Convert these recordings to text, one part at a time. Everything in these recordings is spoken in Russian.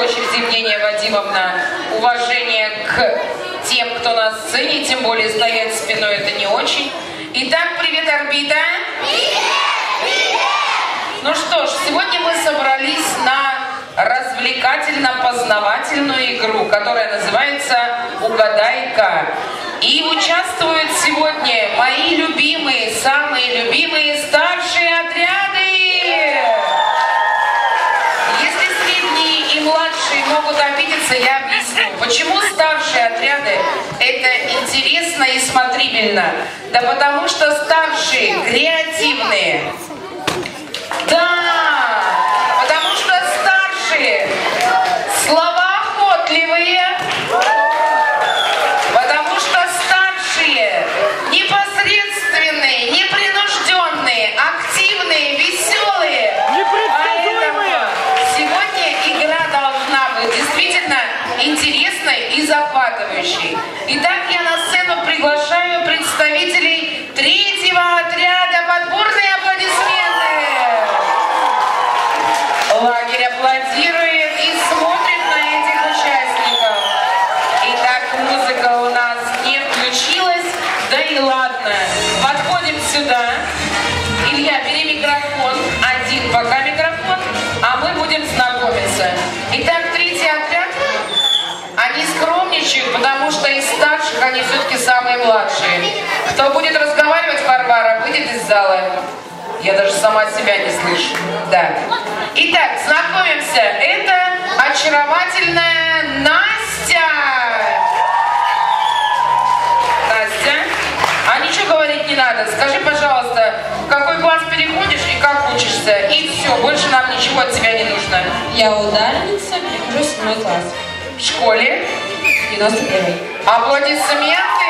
очереди Евгения Вадимовна, уважение к тем, кто на сцене, тем более стоять спиной это не очень. Итак, привет, орбита! Привет! Привет! Ну что ж, сегодня мы собрались на развлекательно-познавательную игру, которая называется «Угадай-ка». И участвуют сегодня мои любимые, самые любимые старшие отряды. Если средние и младшие могут обидеться, я объясню. Почему старшие отряды это интересно и смотрибельно? Да потому что старшие креативные. Да, потому что старшие словоохотливые. Потому что старшие непосредственные, непринужденные, активные, веселые. Поэтому сегодня игра должна быть действительно интересной и захватывающей. Итак, я на сцену приглашаю представителей третьего отряда. Подборные аплодисменты. Лагерь аплодирует и смотрит на этих участников. Итак, музыка у нас не включилась, да и ладно. Подходим сюда. Илья, бери микрофон. Один пока микрофон, а мы будем знакомиться. Итак, третий отряд. Они скромничают, потому что из старших они все-таки самые младшие. Кто будет разговаривать, Варвара, выйдет из зала. Я даже сама себя не слышу. Да. Итак, знакомимся. Это очаровательная Настя. Настя, а ничего говорить не надо. Скажи, пожалуйста, в какой класс переходишь и как учишься? И все, больше нам ничего от тебя не нужно. Я ударница, перехожу в 7 класс. В школе? 91. Аплодисменты.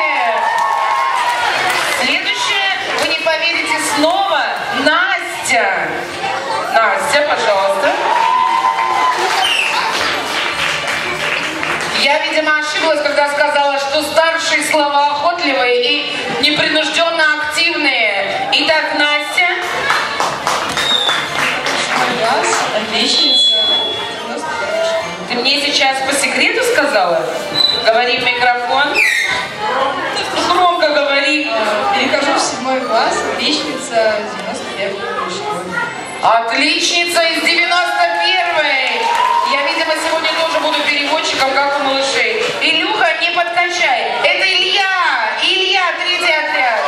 Следующее, вы не поверите, снова Настя. Настя, пожалуйста. Я, видимо, ошиблась, когда сказала, что старшие словоохотливые и непринужденно активные. Итак, Настя. Класс, отличница. Ты мне сейчас по секрету сказала? Говори в микрофон. Громко говори. Перехожу в 7 класс, отличница, 91 школы. Отличница из 91-й. Я, видимо, сегодня тоже буду переводчиком, как у малышей. Илюха, не подкачай. Это Илья. Илья, третий отряд.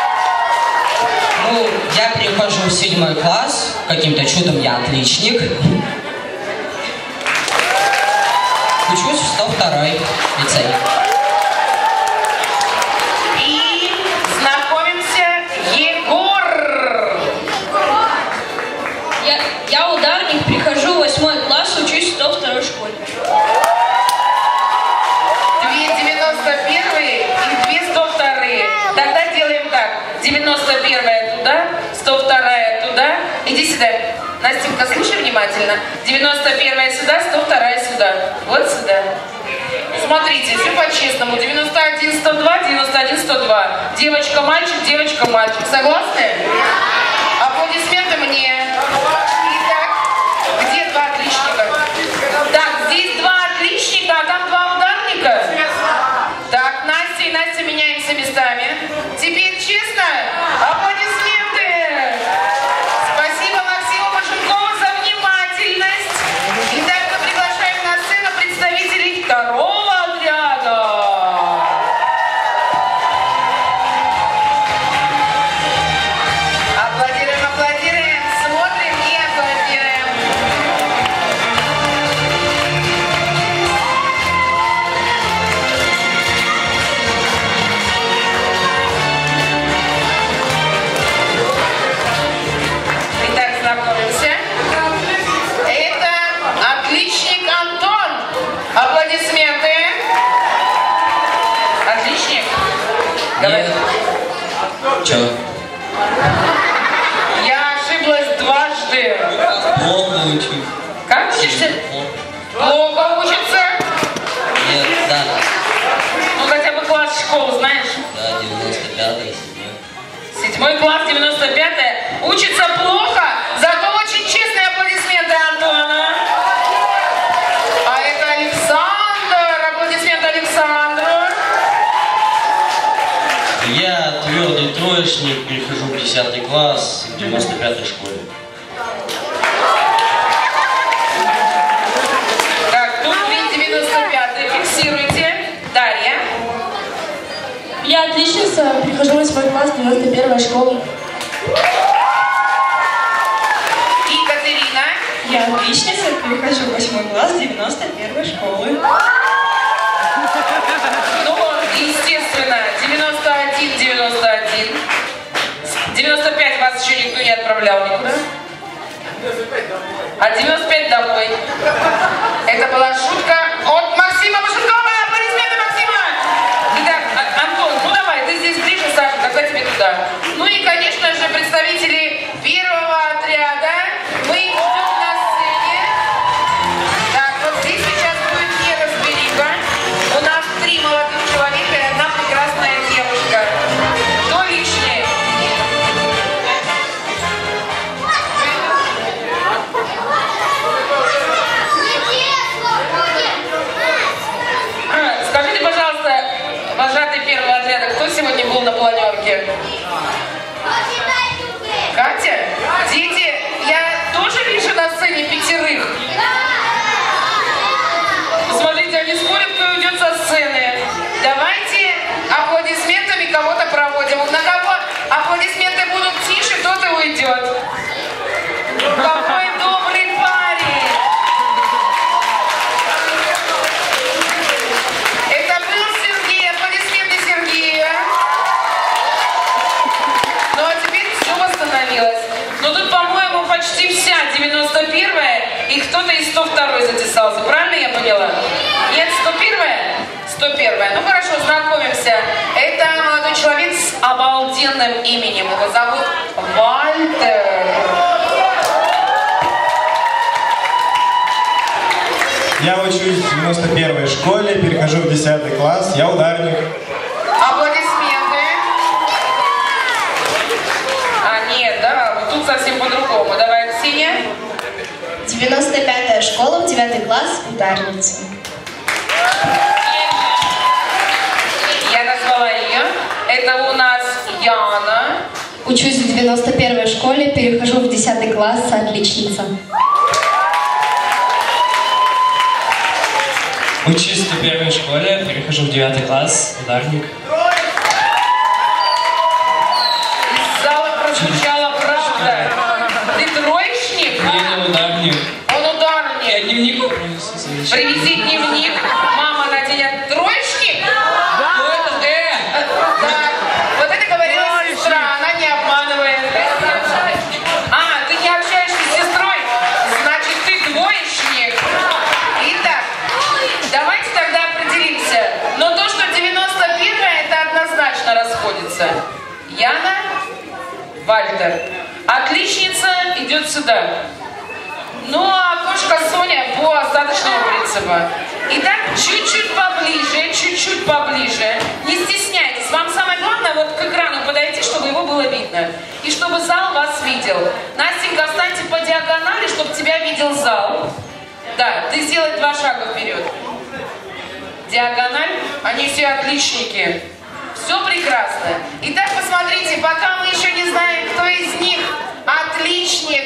Ну, я перехожу в 7 класс. Каким-то чудом я отличник. Учусь в 102-й лицей. И знакомимся, Егор. Я ударник, прихожу в 8 класс, учусь в 102 школе. Две 91-е и две 102-е. Тогда делаем так. 91-я туда, 102-я туда. Иди сюда. Настенька, слушай внимательно. 91-я сюда, 102-я сюда. Вот сюда. Смотрите, все по-честному. 91, 102, 91, 102. Девочка, мальчик, девочка, мальчик. Согласны? Аплодисменты мне. Итак, где два отличника? Так, здесь два отличника, а там два ударника. Так, Настя и Настя меняемся местами. Теперь честно, аплодисменты. Спасибо Максиму Машенкову за внимательность. Итак, мы приглашаем на сцену представителей второго отряда. Аплодируем, аплодируем, смотрим и аплодируем. Итак, знакомимся. Это отличник Антон. Аплодисменты. Отличник. Говори. Чё? Я ошиблась дважды. Плохо учусь. Как учишься? Плохо учится? Нет, да. Ну хотя бы класс школы знаешь? Да, 95-й, 7-й. 7 класс, 95-е. Учится плохо, зато очень честные аплодисменты Антона. А это Я твердый троечник, перехожу в 10 класс в 95-й школе. Так, тут вы 95-й, фиксируйте. Дарья. Я отличница, прихожу в 8 класс, 91-я школа. Екатерина. Я отличница, прихожу в 8 класс, 91-й школы. Ну, естественно, 91, 91. 95 вас еще никто не отправлял никуда. А 95 домой. Это была шутка от Максима Машенкова. Аплодисменты Максима! Итак, Антон, ну давай, ты здесь ближе, Саша, тогда тебе туда. Ну и, конечно же, представители первого отряда. Мы их ждем на сцене. Так, вот здесь сейчас будет неразбериха. У нас 3 молодых человека и 1 прекрасная девушка. Кто лишний? Скажите, пожалуйста, вожатый первого отряда, кто сегодня был на планерке? Катя? Дети, я тоже вижу на сцене 5. Посмотрите, они спорят, кто уйдет со сцены. Давайте аплодисментами кого-то проводим. На кого аплодисменты будут тише, тот и уйдет. Какой добрый парень! Это был Сергей. Аплодисменты Сергея. Ну а теперь все восстановилось. Но тут, по-моему, почти вся 91-я и кто-то из 102-й затесался. Правильно я поняла? Нет, 101-я? 101-я. Ну хорошо, знакомимся. Это молодой человек с обалденным именем. Его зовут Вальтер. Я учусь в 91-й школе, перехожу в 10 класс, я ударник. Аплодисменты. А, нет, да, вот тут совсем по-другому. Давай, Ксения. 95-я школа, в 9 класс, ударница. Я назвала ее. Это у нас Яна. Учусь в 91-й школе, перехожу в 10 класс, отличница. Учусь в 1-й школе, перехожу в 9 класс, ударник. Из зала прозвучала правда. Ты троечник? Я не ударник. Он Я ударник. дневник принесу. Привези дневник. Мама наденет троечник? Так, вот это говорила сестра, она не обманывает. А, ты не общаешься с сестрой? Значит, ты двоечник. Итак, давайте тогда определимся. Но то, что 91-я, это однозначно расходится. Яна, Вальтер. Отличница идет сюда. Ну, а кошка Соня по остаточному принципу. Итак, чуть-чуть поближе. Не стесняйтесь. Вам самое главное вот к экрану подойти, чтобы его было видно. И чтобы зал вас видел. Настенька, встаньте по диагонали, чтобы тебя видел зал. Да, ты сделай 2 шага вперед. Диагональ. Они все отличники. Все прекрасно. Итак, посмотрите, пока мы еще не знаем, кто из них отличник,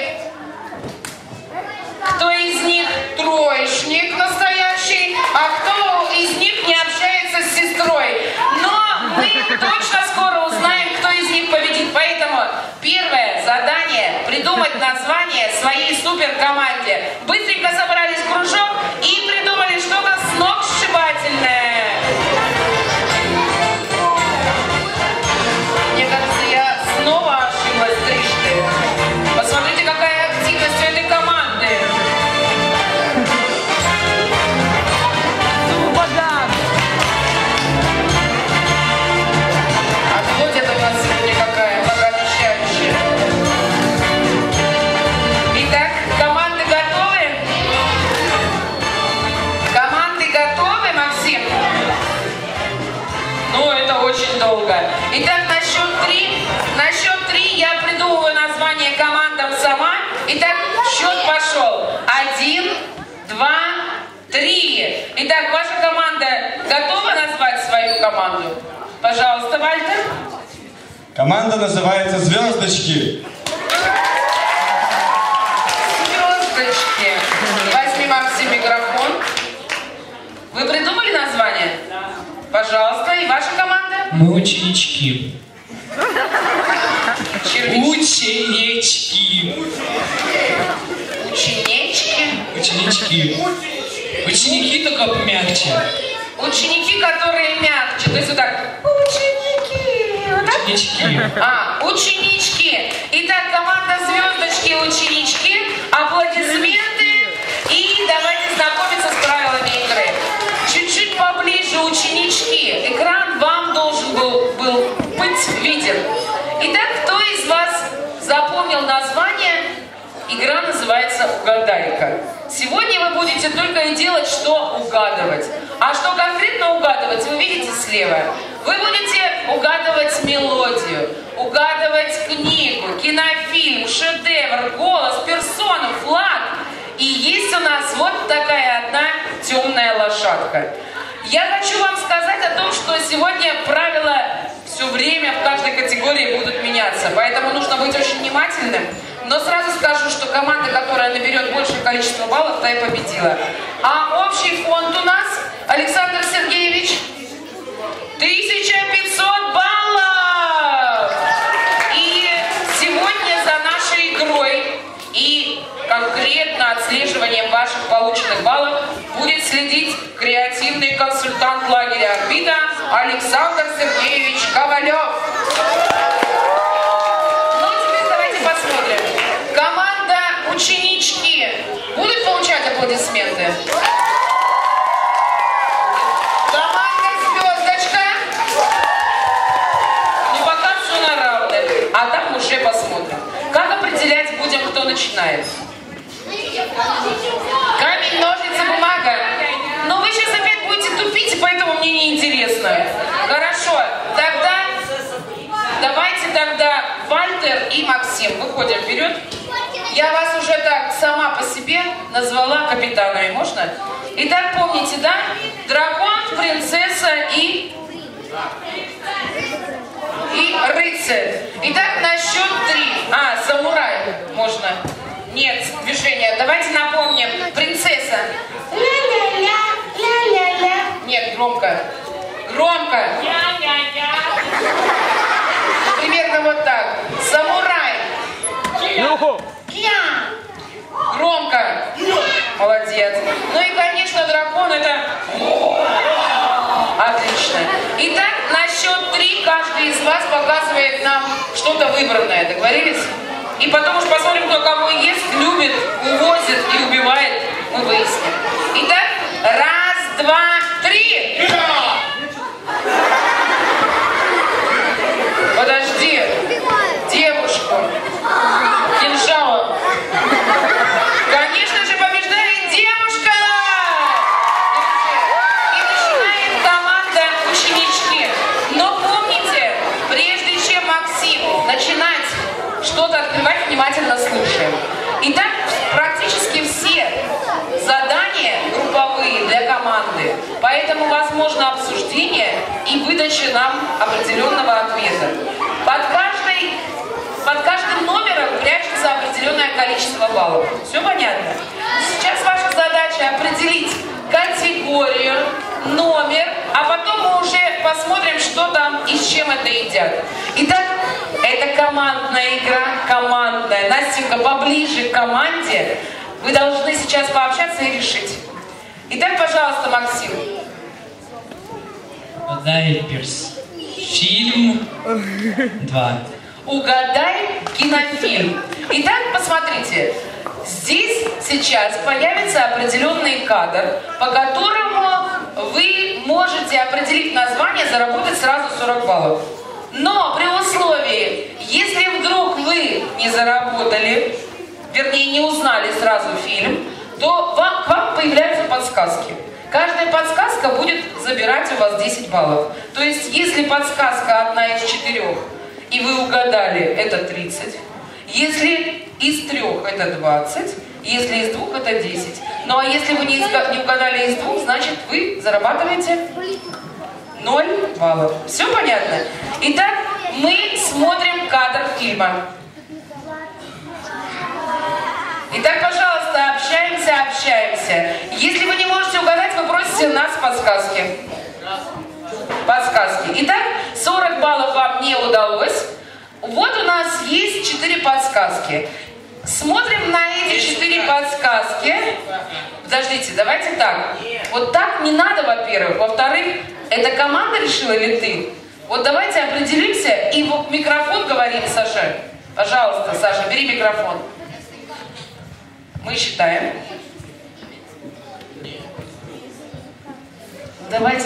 кто из них троечник настоящий, а кто из них не общается с сестрой. Но мы точно скоро узнаем, кто из них победит. Поэтому первое задание — придумать название своей суперкоманде. Быстренько собрались в кружок и придумали что-то сногсшибательное. Мне кажется, я снова ошиблась трижды. Посмотрите, какая активность у этой команды. А вот это у нас сегодня какая многообещающая. Итак, команды готовы? Команды готовы, Максим? Ну, это очень долго. Итак, на счет три я придумываю название командам сама. Итак, счет пошел. 1, 2, 3. Итак, ваша команда готова назвать свою команду? Пожалуйста, Вальтер. Команда называется «Звездочки». Звездочки. Возьми, Максим, микрофон. Вы придумали название? Да. Пожалуйста, и ваша команда? Мы ученички. Ученички. Ученички? Ученички. Ученики только помягче. Ученики, которые мягче. То есть вот так. Ученики. Вот так? Ученички. Ученички. Итак, команда «Звездочки» ученички. Аплодисменты. И давайте знакомиться с правилами игры. Чуть-чуть поближе ученички. Экран вам должен был быть виден. Итак, кто из вас запомнил название? Игра называется «Угадайка». Сегодня вы будете только и делать, что угадывать. А что конкретно угадывать, вы видите слева. Вы будете угадывать мелодию, угадывать книгу, кинофильм, шедевр, голос, персону, флаг. И есть у нас вот такая одна темная лошадка. Я хочу вам сказать о том, что сегодня правила все время в каждой категории будут меняться. Поэтому нужно быть очень внимательным. Но сразу скажу, что команда, которая наберет большее количество баллов, та и победила. А общий фонд у нас, Александр Сергеевич, 1500 баллов! И сегодня за нашей игрой и конкретно отслеживанием ваших полученных баллов будет следить креативный консультант лагеря «Орбита» Александр Сергеевич Ковалев. Ну, теперь давайте посмотрим. Команда «Ученички» будут получать аплодисменты? Команда «Звездочка»? Ну, пока все на равных. А там уже посмотрим. Как определять будем, кто начинает? Камень, ножницы, бумага. Но вы сейчас опять будете тупить, и поэтому мне неинтересно. Хорошо, тогда давайте тогда Вальтер и Максим. Выходим вперед. Я вас уже так сама по себе назвала капитанами. Можно? Итак, помните, да? Дракон, принцесса и рыцарь. Итак, на счет 3. Самурай. Можно. Нет, движение. Давайте напомним. Принцесса. Ля-ля-ля, ля-ля-ля. Нет, громко. Громко. Я-я-я. Примерно вот так. Самурай. Я. Громко. Молодец. Ну и, конечно, дракон это... Отлично. Итак, на счет 3 каждый из вас показывает нам что-то выбранное. Договорились? И потом уж посмотрим, кто кого ест, любит, увозит и убивает. Мы выясним. Итак, 1, 2, 3. Подожди. Девушку. Кинжалом. Конечно же, побеждает девушка. И начинает команда «Ученички». Но помните, прежде чем Максим начинать что-то открывать, внимательно слушаем. Итак, практически все задания групповые для команды, поэтому возможно обсуждение и выдача нам определенного ответа. Под каждым номером прячется определенное количество баллов. Все понятно? Сейчас ваша задача определить категорию, номер, а потом мы уже посмотрим, что там и с чем это едят. Итак, это командная игра, командная. Настенька, поближе к команде. Вы должны сейчас пообщаться и решить. Итак, пожалуйста, Максим. Дайперс. Фильм 2. Угадай кинофильм. Итак, посмотрите. Здесь сейчас появится определенный кадр, по которому вы можете определить название, заработать сразу 40 баллов. Но при условии, если вдруг вы не заработали, вернее не узнали сразу фильм, то к вам появляются подсказки. Каждая подсказка будет забирать у вас 10 баллов. То есть, если подсказка одна из 4, и вы угадали, это 30. Если из 3, это 20. Если из 2, это 10. Ну а если вы не угадали из 2, значит вы зарабатываете 0 баллов. Все понятно? Итак, мы смотрим кадр фильма. Итак, пожалуйста, общаемся. Если вы не можете угадать, вы просите нас подсказки. Итак, 40 баллов вам не удалось. Вот у нас есть 4 подсказки. Смотрим на эти 4 подсказки. Подождите, давайте так. Вот так не надо, во-первых. Во-вторых, эта команда решила или ты? Вот давайте определимся и в микрофон говорим, Саша. Пожалуйста, Саша, бери микрофон. Мы считаем. Давайте.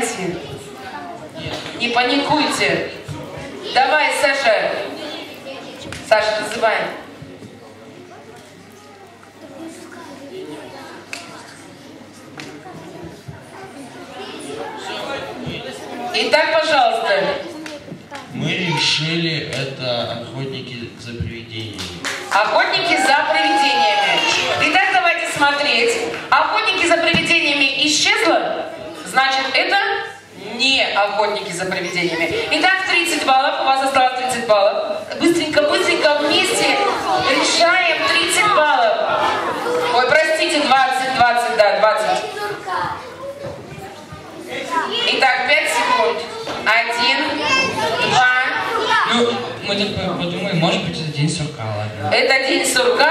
Не паникуйте. Давай, Саша. Саша, называем. Итак, пожалуйста. Мы решили, это охотники за привидениями. Охотники за привидениями. Итак, давайте смотреть. Охотники за привидениями исчезло? Значит, это не охотники за привидениями. Итак, 30 баллов. У вас осталось 30 баллов. Быстренько вместе решаем 30 баллов. Ой, простите, 20, да, 20. Итак, 5 секунд. 1, 2. Ну, мы так подумаем, может быть, это день сурка, ладно. Это день сурка.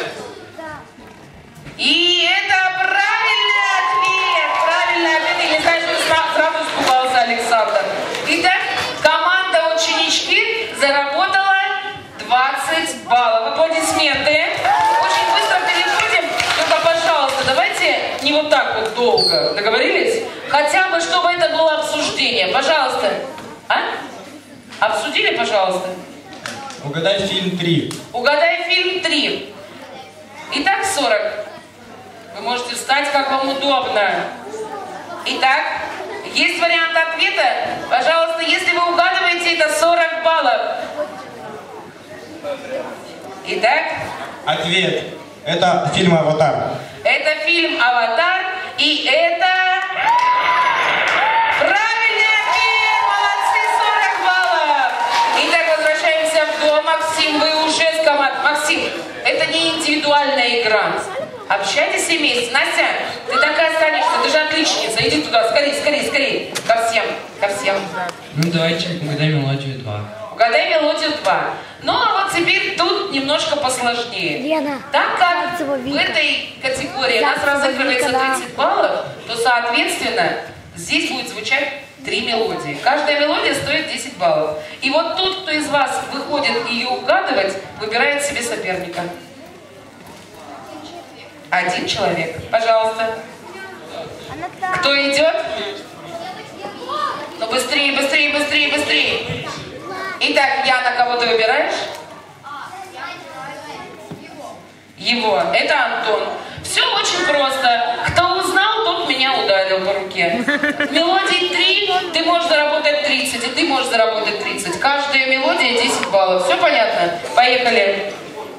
И это правильный ответ. Я не знаю, что сразу испугался Александр. Итак, команда ученички заработала 20 баллов. Аплодисменты. Очень быстро переходим. Только, пожалуйста, давайте не вот так вот долго. Договорились? Хотя бы, чтобы это было обсуждение. Пожалуйста. Обсудили, пожалуйста? Угадай фильм 3. Угадай фильм 3. Итак, 40. Вы можете встать, как вам удобно. Итак, есть вариант ответа? Пожалуйста, если вы угадываете, это 40 баллов. Итак? Ответ. Это фильм «Аватар». Это фильм «Аватар», и это... Правильный ответ! Молодцы, 40 баллов! Итак, возвращаемся в дом. Максим, вы уже с командой. Максим, это не индивидуальная игра. Общайтесь все вместе. Настя, ты такая останешься, ты же отличница. Иди туда, скорее. Ко всем. Ну, давайте угадай мелодию 2. Угадай мелодию 2. Ну, а вот теперь тут немножко посложнее. Лена, Так как в этой категории у нас разыгрывается 30 баллов, то, соответственно, здесь будет звучать 3 мелодии. Каждая мелодия стоит 10 баллов. И вот тот, кто из вас выходит ее угадывать, выбирает себе соперника. 1 человек. Пожалуйста. Кто идет? Ну, быстрее. Итак, Яна, кого ты выбираешь? Его. Это Антон. Все очень просто. Кто узнал, тот меня ударил по руке. Мелодий 3, ты можешь заработать 30, и ты можешь заработать 30. Каждая мелодия 10 баллов. Все понятно? Поехали.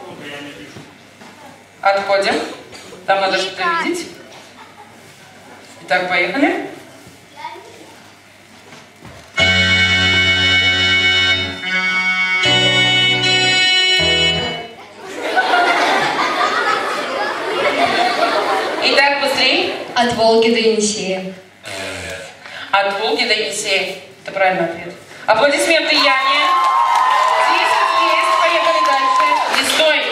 Отходим. Там надо что-то видеть. Итак, поехали. Итак, быстрее. От Волги до Енисея. От Волги до Енисея. Это правильный ответ. Аплодисменты Яне. 10 есть. Поехали дальше. Не стой.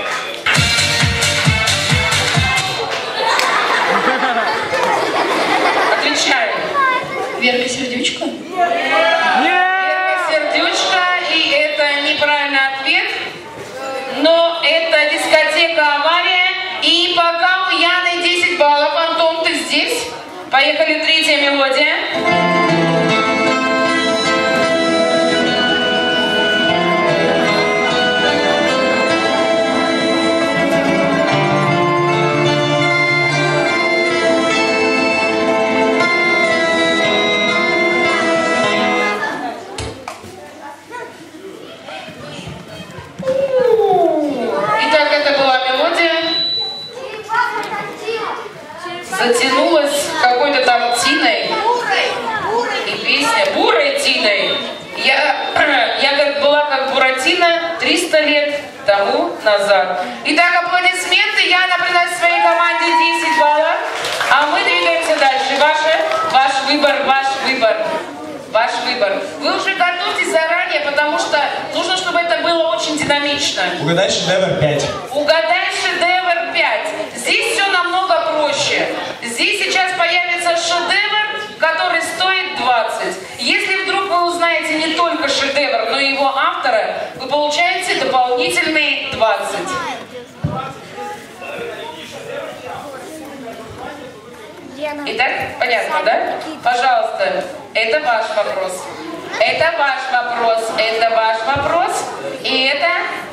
Отвечаем. Верка Сердючка. Верка Сердючка. И это неправильный ответ. Но это дискотека «Авария». И пока у Яны 10 баллов. Антон, ты здесь? Поехали, 3-я мелодия. Итак, это была мелодия. Затянулась какой-то там тиной. назад. Итак, аплодисменты. Яна приносит своей команде 10 баллов. А мы двигаемся дальше. Ваш выбор, ваш выбор. Ваш выбор. Вы уже готовьтесь заранее, потому что нужно, чтобы это было очень динамично. Угадай шедевр 5. Угадай шедевр 5. Здесь все намного проще. Здесь сейчас появится шедевр, который стоит 20. Если вдруг вы узнаете не только шедевр, но и его автора, вы получаете дополнительные 20. Итак, понятно, да? Пожалуйста, это ваш вопрос. Это ваш вопрос. Это ваш вопрос. И это...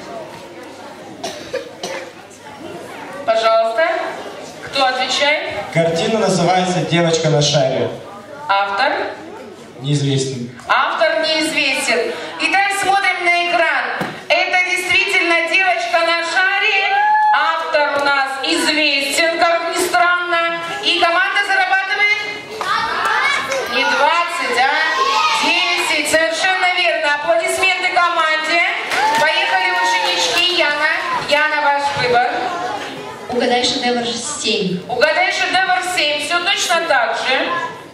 Пожалуйста. Кто отвечает? Картина называется «Девочка на шаре». Автор? Неизвестен. Автор неизвестен. Итак, смотрим на экран. Это действительно девочка на шаре. Автор у нас известен, как ни странно. И команда зарабатывает? Не 20, а 10. Совершенно верно. Аплодисменты команде. Поехали, ученички. Яна, ваш выбор. Угадай шедевр 7. Угадай шедевр 7. Все точно так же.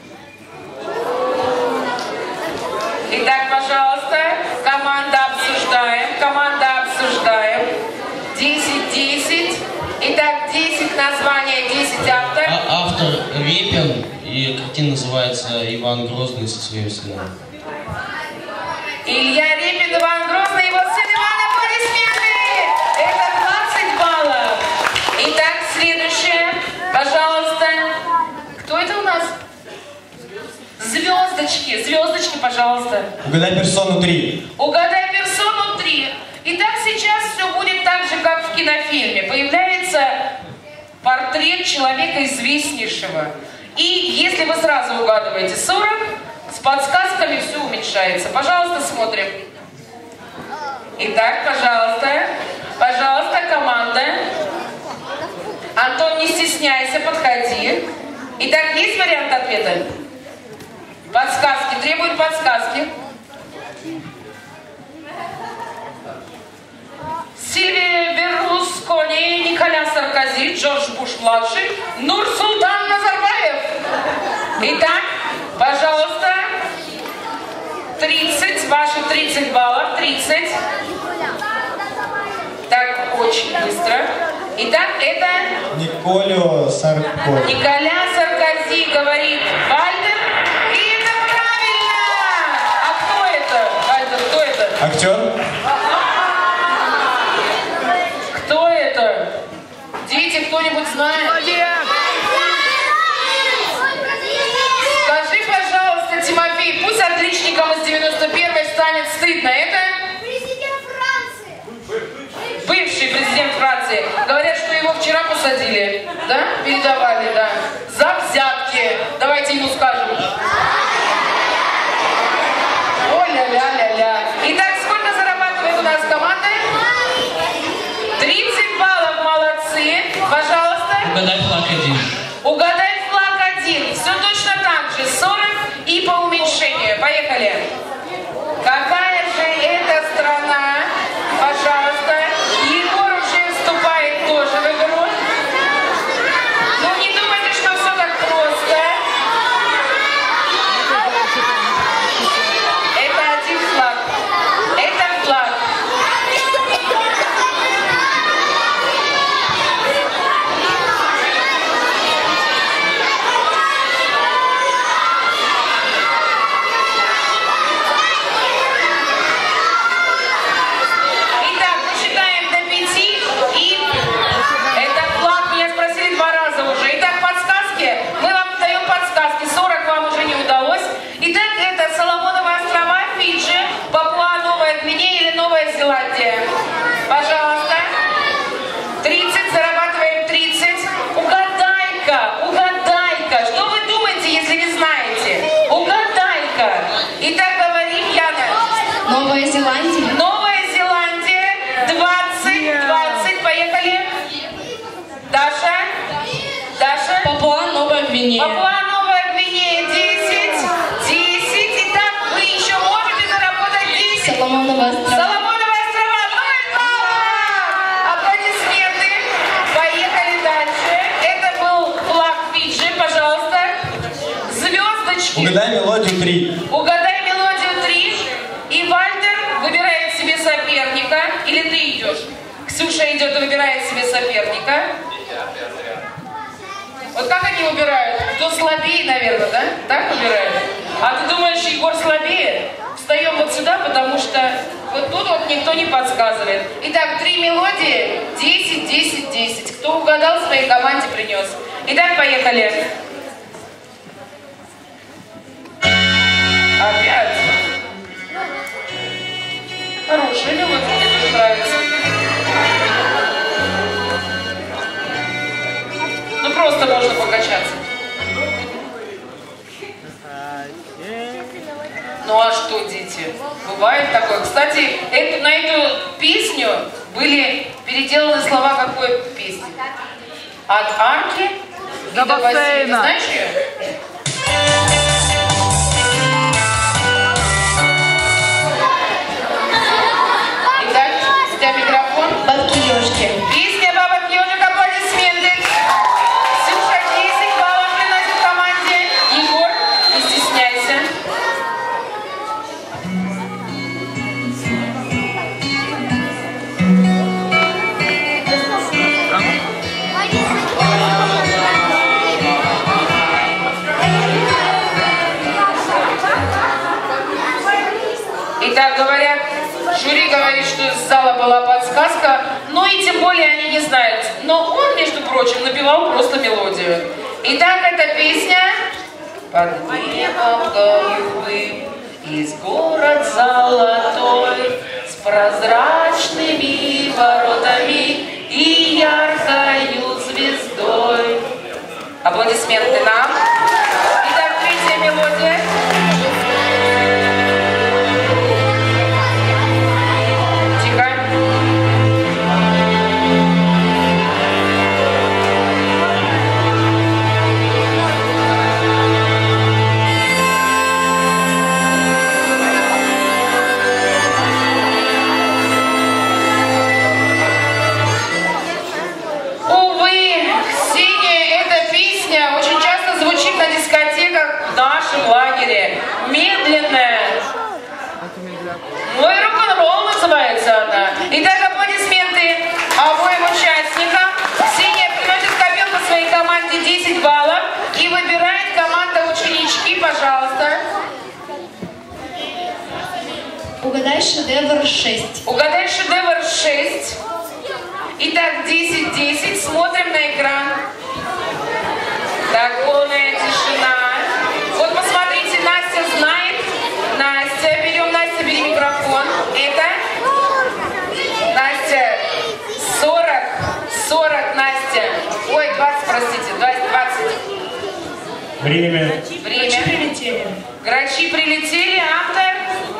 Итак, пожалуйста, команда обсуждаем. Команда обсуждаем. 10-10. Итак, 10 названия, 10 авторов. Автор Репин, и картина называется «Иван Грозный со своим сыном». Илья Репин, Иван Грозный, его сын Иван, аплодисменты! Это 20 баллов. Итак, следующее. Пожалуйста. Кто это у нас? Звездочки. Звездочки, пожалуйста. Угадай персону 3. Угадай персону 3. Итак, сейчас все будет так же, как в кинофильме. Появляется портрет человека известнейшего. И если вы сразу угадываете 40, с подсказками все уменьшается. Пожалуйста, смотрим. Итак, пожалуйста. Пожалуйста, команда. Антон, не стесняйся, подходи. Итак, есть вариант ответа? Подсказки. Требуют подсказки. Сильвия Берлускони, Николя Саркози, Джордж Буш-младший, Нурсултан Назарбаев. Итак, пожалуйста, 30, ваши 30 баллов, 30. Так, очень быстро. Итак, это... Николя Саркози. Николя Саркози говорит Вальтер. И это правильно! А кто это? Вальтер, кто это? Актер? Кто это? Дети, кто-нибудь знает? Скажи, пожалуйста, Тимофей, пусть отличникам из 91-й станет стыдно. Это? Президент Франции. Бывший президент Франции. Говорят, что его вчера посадили. Да? Передавали, да. За взятки. Давайте ему скажем. О-ля-ля-ля-ля. Итак, сколько зарабатывает у нас команда? 30 баллов, молодцы. Пожалуйста. Угадай флаг 1. Угадай флаг 1. Все точно так же. 40 и по уменьшению. Поехали. Какая же это страна? Пожалуйста. Егор уже вступает тоже в игру. Ну, не думайте, что все так просто. Это один флаг. Это флаг. Итак, мы считаем до 5, и этот флаг меня спросили 2 раза уже. Итак, подсказки. Мы вам даем подсказки. 40 вам уже не удалось. Итак, это Соломоновы острова, Фиджи, Папуа, Новая Гвинея или Новая Зеландия. Пожалуйста. 30, зарабатываем 30. Угадай-ка, угадай-ка. Что вы думаете, если не знаете? Угадай-ка. Итак, говорим, Яна. Новая Зеландия. Новая Зеландия, 20, поехали. Даша, Папуа Новая Гвинея. Папуа Новая Гвинея, 10. Итак, вы еще можете заработать 10. Соломоновы острова. Соломоновы острова, 0 баллов. идешь. Ксюша идет и выбирает себе соперника. Вот как они выбирают? Кто слабее, наверное, да? Так выбирают? А ты думаешь, Егор слабее? Встаем вот сюда, потому что вот тут вот никто не подсказывает. Итак, 3 мелодии, 10, 10, 10. Кто угадал, своей команде принес. Итак, поехали. Опять. Хорошая мелодия, мне тоже нравится. Ну просто можно покачаться. Ну а что, дети? Бывает такое. Кстати, на эту песню были переделаны слова какой песни? От арки до бассейна. Знаешь ее? Итак, у тебя микрофон. Бабки-ежки. Песня «Бабок-ежек», аплодисменты. Ксюша 10 баллов приносит команде. Егор, не стесняйся. Итак, говорят, жюри говорит, что из зала была подсказка, но и тем более они не знают. Но он, между прочим, напевал просто мелодию. Итак, эта песня «Под небом голубым есть город золотой с прозрачными воротами и яркою звездой». Аплодисменты нам. Итак, третья мелодия. В нашем лагере. Медленная. Мой рок-н-ролл называется она. Итак, аплодисменты обоим участникам. Ксения приносит в копилку своей команде 10 баллов и выбирает команда ученички, пожалуйста. Угадай шедевр 6. Угадай шедевр 6. Итак, 10-10. Смотрим на экран. Так, полная тишина. Вот посмотрите, Настя знает. Настя, берем, Настя, бери микрофон. Это? Настя, 40, Настя. Ой, 20, простите, 20. Время. Грачи прилетели. Грачи прилетели, автор.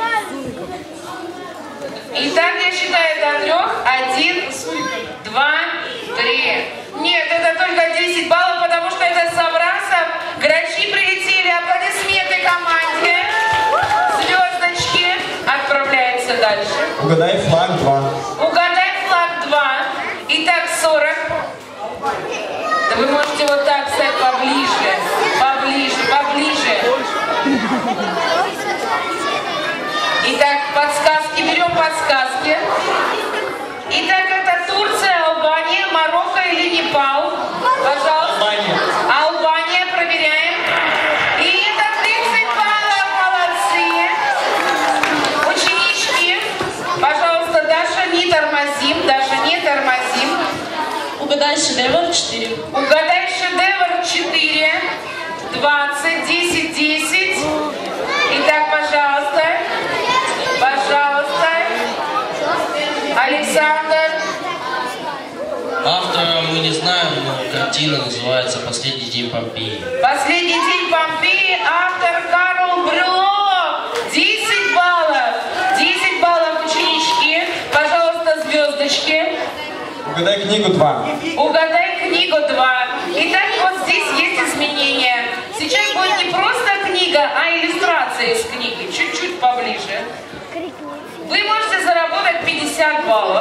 Итак, я считаю до 3. 1, 2, 3. Нет, это только 10 баллов, потому что это Саврасов. Грачи прилетели. Аплодисменты команде. Звездочки. Отправляемся дальше. Угадай флаг 2. Угадай флаг 2. Итак, 40. Да вы можете вот так стать поближе. Поближе. Итак, подсказки. Берем подсказки. Итак, это Турция, Албания, Марокко или Непал? Пожалуйста. Албания, проверяем. И это 30 баллов, молодцы. Ученички, пожалуйста, Даша, не тормозим. Угадай шедевр 4. Угадай шедевр 4. 20, 10, 10. Итак, пожалуйста. Александр. Автора мы не знаем, но картина называется «Последний день Помпеи». Последний день Помпеи. Автор Карл Брюлов. 10 баллов. 10 баллов, ученички. Пожалуйста, звездочки. Угадай книгу 2. Угадай книгу 2. Итак, вот здесь есть изменения. Сейчас будет не просто книга, а иллюстрация из книги. Чуть-чуть поближе. Вы можете заработать 50 баллов.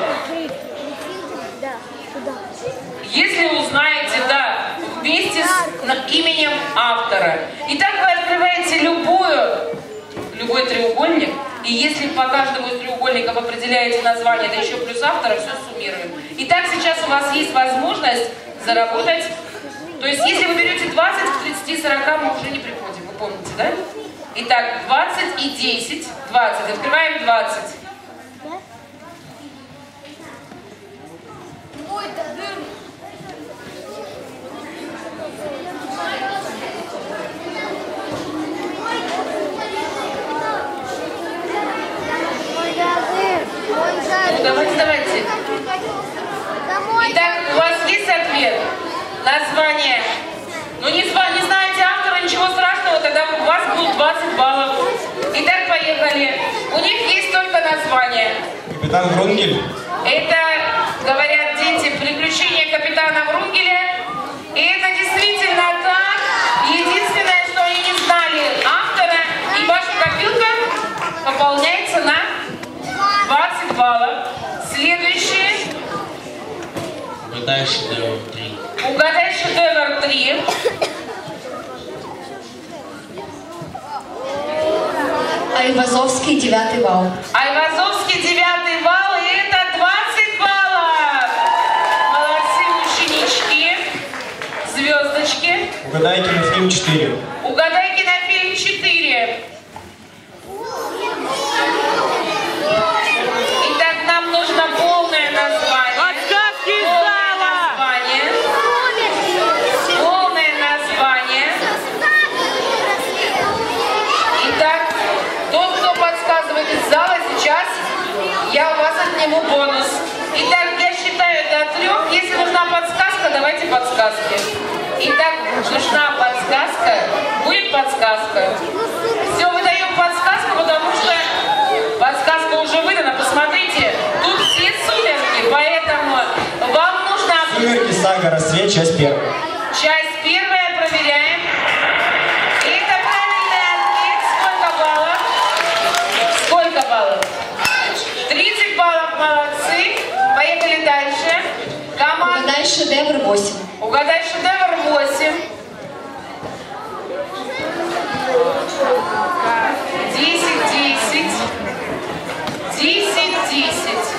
Если узнаете, да, вместе с именем автора. Итак, вы открываете любой треугольник. И если по каждому из треугольников определяете название, да еще плюс автора, все суммируем. Итак, сейчас у вас есть возможность заработать. То есть, если вы берете 20, к 30-40 мы уже не приходим. Вы помните, да? Итак, 20 и 10. 20. Открываем 20. Давайте. Итак, у вас есть ответ? Название. Ну, не знаете автора, ничего страшного, тогда у вас будет 20 баллов. Итак, поехали. У них есть только название. Капитан Врунгель. Это, говорят дети, приключения капитана Врунгеля. И это действительно так. Единственное, что они не знали автора, и ваша копилка пополняется на 20 баллов. Следующее. Угадай шедевр 3. Угадай шедевр 3. Айвазовский 9 вал. Айвазовский 9 вал, и это 20 баллов. Молодцы, ученички. Звездочки. Угадай кинофильм 4. Угадай кинофильм 4. Итак, нам нужно полное название. Подсказки из зала! Полное название. Итак, тот, кто подсказывает из зала, сейчас я у вас отниму бонус. Итак, я считаю до 3. Если нужна подсказка, давайте подсказки. Итак, нужна подсказка. Будет подсказка. Все, выдаем подсказку, потому что подсказка уже выдана. Посмотрите, тут все сумерки, поэтому вам нужно... Сумерки, сага, рассвет, часть 1. Часть 1 проверяем. И это правильный ответ. Сколько баллов? Сколько баллов? 30 баллов, молодцы. Поехали дальше. Команда. Угадай шедевр 8. Угадай шедевр 8. 10. 10.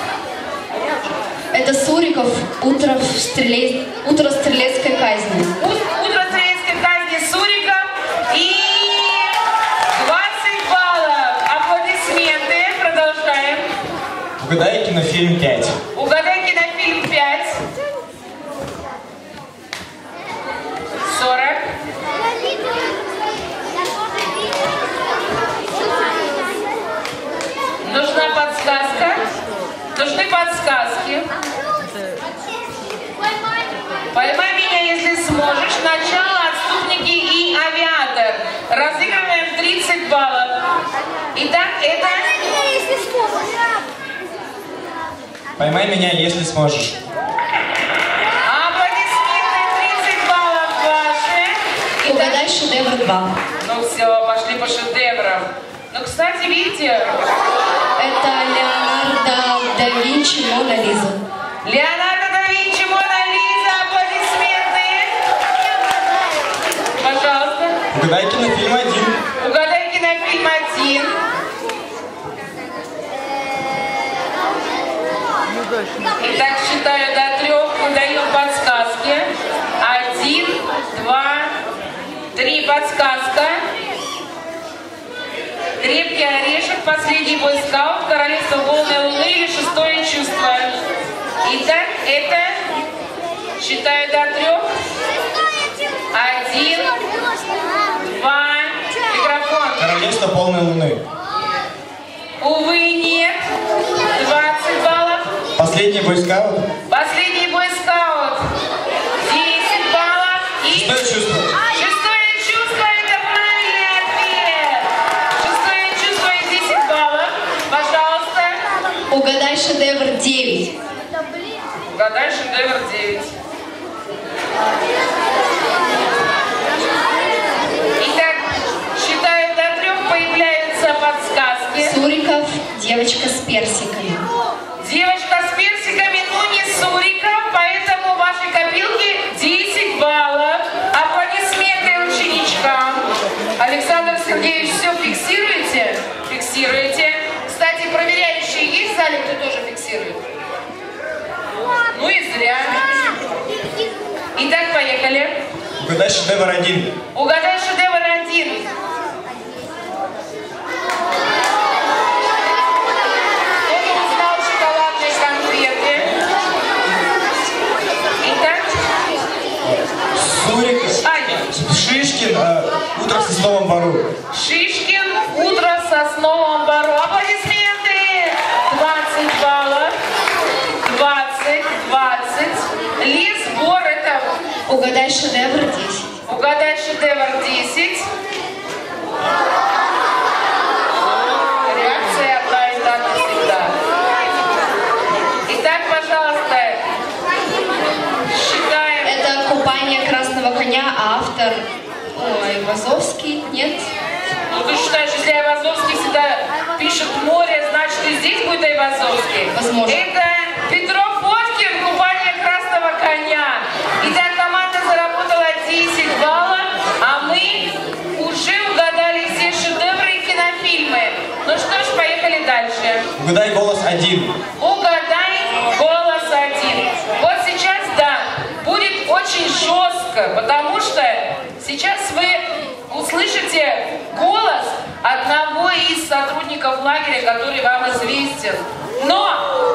Это Суриков «Утро стрелецкой казни». Утро стрелецкой казни Суриков. И 20 баллов. Аплодисменты. Продолжаем. Угадай кинофильм 5. Угадай кинофильм 5. 40. Нужна подсказка. Нужны подсказки. Поймай меня, если сможешь. Начало, отступники и авиатор. Разыгрываем 30 баллов. Итак, это... Поймай меня, если сможешь. Аплодисменты, 30 баллов ваши. Угадай шедевр 2. Ну все, пошли по шедеврам. Ну, кстати, видите... Это Леонардо да Винчи «Мона Лиза». Леонардо да Винчи, Мона Лиза, аплодисменты. Пожалуйста. Угадай кинофильм 1. Угадай кинофильм 1. Итак, считаю до 3, выдаем подсказки. 1, 2, 3. Подсказка. Крепкий орешек, последний бойскаут, королевство полной луны или шестое чувство. Итак, это считаю до 3. 1, 2. Микрофон. Королевство полной луны. Увы, нет. 20 баллов. Последний бойскаут. Последний бойскаут. 10 баллов. И Шестое чувство. шестое чувство, это правильный ответ. Шестое чувство и 10 баллов. Пожалуйста. Угадай шедевр 9. Угадай шедевр 9. Итак, считаю до 3, появляются подсказки. Суриков «Девочка с персиками». Девочка с персиками, ну не Суриков, поэтому в вашей копилке 10 баллов. Аплодисменты ученичкам. Александр Сергеевич, все фиксируете? Угадай шедевр 1. Угадай шедевр 1. Кто-то узнал шоколадные конфеты. Итак. Сурик, Шишкин, утро в Сосновом Бору. Шишкин, утро в Сосновом Бору. Аплодисменты! 20 баллов. 20. Лес, бор, это... Угадай шедевр 10. Угадай шедевр 10. Реакция одна и та навсегда. Итак, пожалуйста, считаем. Это «Купание красного коня», а автор... Ой, Вазовский, нет? Ну ты считаешь, если Айвазовский всегда пишет море, значит и здесь будет Айвазовский? Возможно. Это Петров Водкин, «Купание красного коня». Итак, команда заработала 10 баллов, а мы уже угадали все шедевры и кинофильмы. Ну что ж, поехали дальше. Угадай голос 1. Угадай голос 1. Вот сейчас, да, будет очень жестко, потому что сейчас вы услышите голос одного из сотрудников лагеря, который вам известен. Но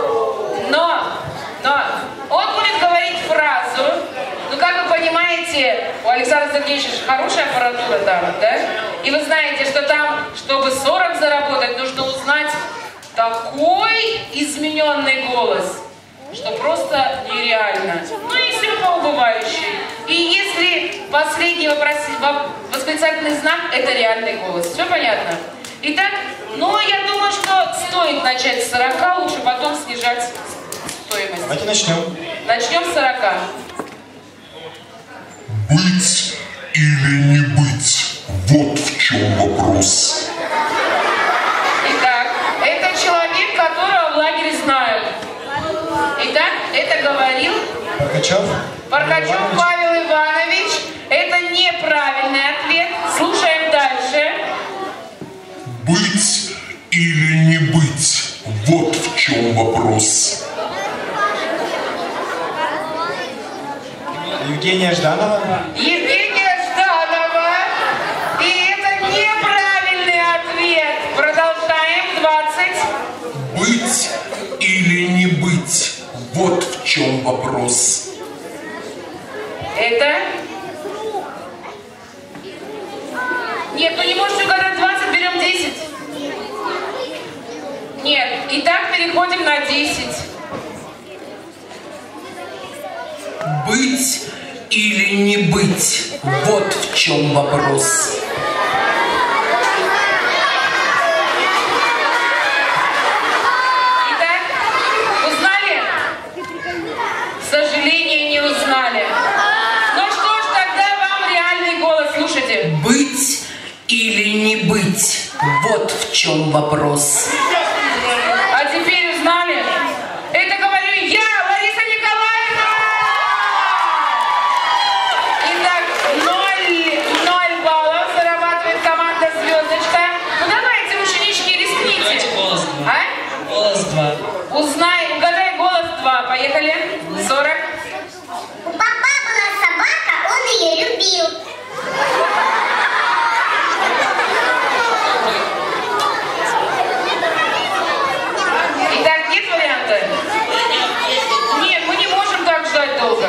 он будет говорить фразу. Ну, как вы понимаете, у Александра Сергеевича хорошая аппаратура там, да? И вы знаете, что там, чтобы 40 заработать, нужно узнать такой измененный голос, что просто нереально. Ну и все по убывающей. И если последний восклицательный знак, это реальный голос. Все понятно? Итак, ну я думаю, что стоит начать с 40, лучше потом снижать стоимость. Давайте начнем. Начнем с 40. Быть или не быть? Вот в чем вопрос. Итак, это человек, которого в лагере знают. Итак, это говорил Паркачев. Паркачев Павел Иванович. Это неправильный ответ. Слушаем дальше. Быть или не быть? Вот в чем вопрос. Евгения Жданова. Евгения Жданова. И это неправильный ответ. Продолжаем. 20. Быть или не быть? Вот в чем вопрос. Это? Нет, вы не можете угадать 20, берем 10. Нет. Итак, переходим на 10. Быть или не быть? Вот в чем вопрос. Итак, узнали? К сожалению, не узнали. Ну что ж, тогда вам реальный голос. Слушайте. Быть или не быть? Вот в чем вопрос. А теперь узнали? Это говорю я, Лариса Николаевна! Итак, 0 баллов зарабатывает команда «Звездочка». Ну давайте, ученички, рискните. Давайте голос 2. А? Голос 2. Угадай голос 2. Поехали. 40. У папа была собака, он ее любил. Итак, нет варианта? Нет, мы не можем так ждать долго.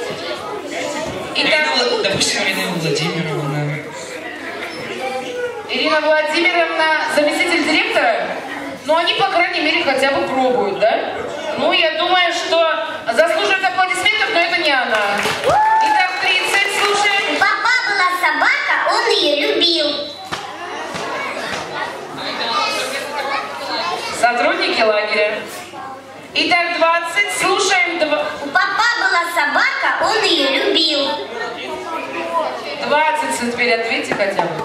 Итак, Допустим, Ирина Владимировна. Ирина Владимировна, заместитель директора? Ну, они, по крайней мере, хотя бы пробуют, да? Ну, я думаю, что заслуживает аплодисментов, но это не она. Итак, 30, слушаем. У папа была собака, он ее любил. Сотрудники лагеря. Итак, 20, слушаем. У папа была собака, он ее любил. 20, теперь ответьте хотя бы.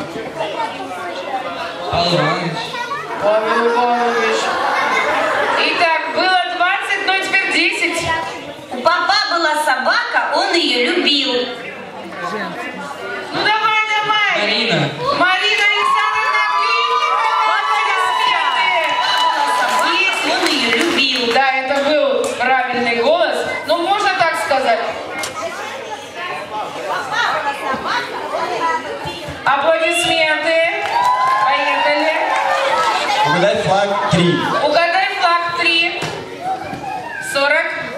Павел Иванович. Павел Иванович. Итак, было 20, но теперь 10. У папа была собака, он ее любил. Ну давай. Марина. Марина Александровна Клинникова. Если он ее любил. Да, это был правильный голос. Ну, можно так сказать. Угадай флаг 3. Угадай флаг 3. 40.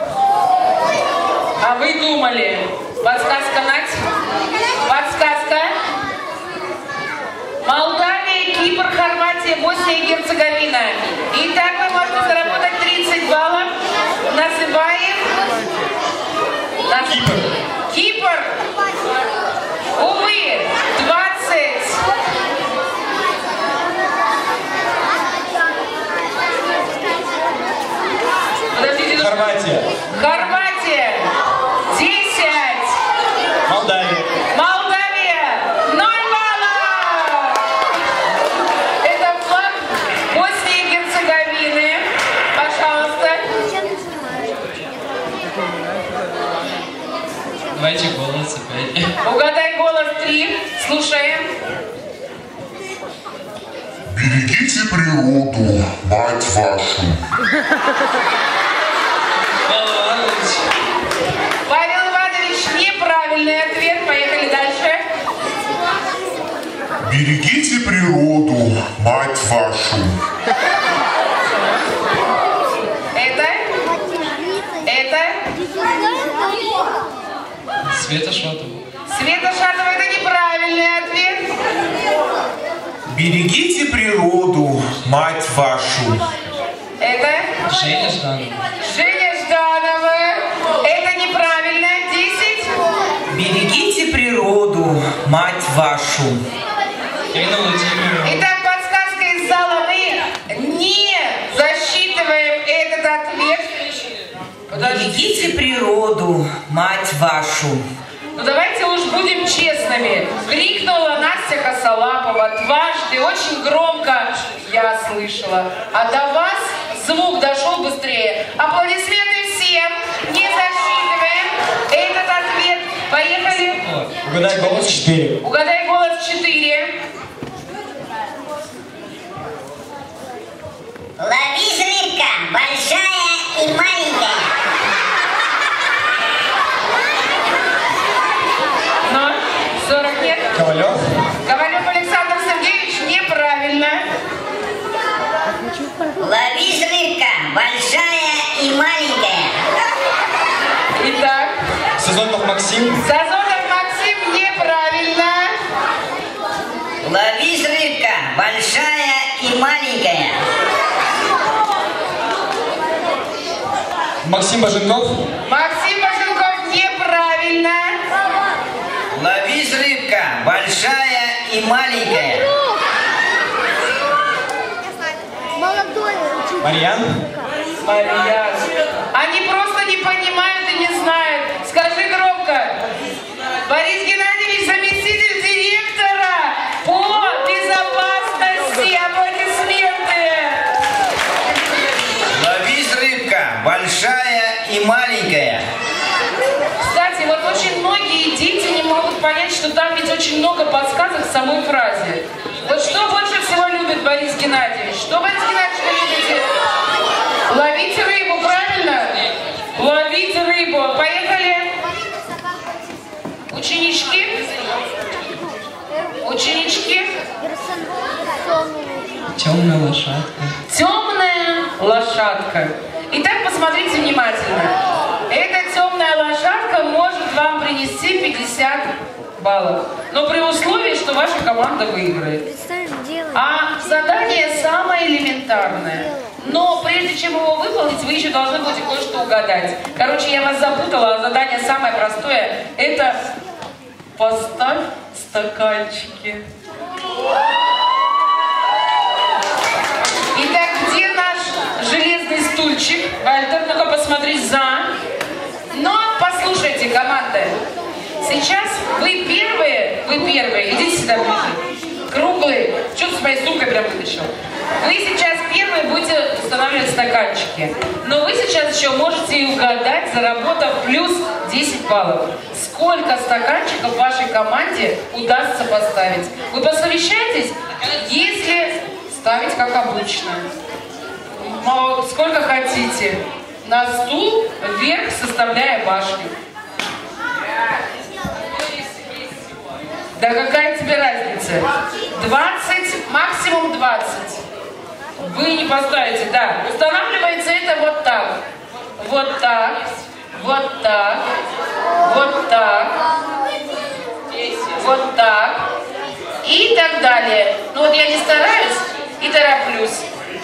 А вы думали? Подсказка, Надь? Подсказка. Молдавия, Кипр, Хорватия, Босния и Герцеговина. Итак, вы можете заработать 30 баллов. Называем. Кипр. Увы, 20. Подождите. Хорватия. Хорватия. 10. Молдавия. Молдавия. 0 баллов. Это флаг Боснии и Герцеговины. Пожалуйста. Давайте голос опять. Угадай голос 3. Слушаем. Берегите природу, мать вашу. Павел Иванович, неправильный ответ. Поехали дальше. Берегите природу, мать вашу. Это? Света Шотова. Света Шатова, это неправильный ответ. Берегите природу, мать вашу. Это? Женя Жданова. Женя Жданова. Это неправильно. 10. Берегите природу, мать вашу. Ирина Владимировна. Итак, подсказка из зала. Мы не засчитываем этот ответ. Берегите природу, мать вашу. Ну давайте уж будем честными. Крикнула Настя Косолапова дважды, очень громко я слышала. А до вас звук дошел быстрее. Аплодисменты всем. Не засчитываем этот ответ. Поехали. Угадай голос 4. Угадай голос 4. Ловись, рыбка, большая и маленькая. Но 40 нет. Ковалев. Ковалев Александр Сергеевич, неправильно. Ловись, рыбка, большая и маленькая. Итак, Сазонов Максим. Сазонов Максим, неправильно. Ловись, рыбка, большая и маленькая. Максим Боженков. Максим Боженков, неправильно. Ловись, рыбка, большая и маленькая. Марьян. Марьян. Они просто не понимают и не знают. Скажи громко. Борис Геннадьевич, заместитель директора по безопасности. Аплодисменты. Ловись, рыбка, большая и маленькая. Кстати, вот очень многие дети не могут понять, что там ведь очень много подсказок в самой фразе. Вот что больше всего любит Борис Геннадьевич? Что, Борис Геннадьевич, вы любите? Ловить рыбу, правильно? Ловить рыбу. Поехали. Ученички. Ученички. Темная лошадка. Темная лошадка. Итак, посмотрите внимательно. Эта темная лошадка может вам принести 50 баллов. Но при условии, что ваша команда выиграет. А задание самое элементарное. Но прежде чем его выполнить, вы еще должны будете кое-что угадать. Короче, я вас запутала, а задание самое простое. Это поставь стаканчики. Итак, где наш железный стульчик? Вальтер, ну-ка посмотри за. Но послушайте, команда. Сейчас вы первые, идите сюда ближе. Круглые. Что ты с моей сумкой прям вытащил? Вы сейчас первые будете устанавливать стаканчики. Но вы сейчас еще можете и угадать, заработав плюс 10 баллов. Сколько стаканчиков вашей команде удастся поставить? Вы посовещаетесь? Если ставить как обычно. Сколько хотите. На стул вверх, составляя башню. Да какая тебе разница? 20, максимум 20. Вы не поставите, да. Устанавливается это вот так. Вот так. Вот так. Вот так. Вот так. И так далее. Ну вот я не стараюсь и тороплюсь.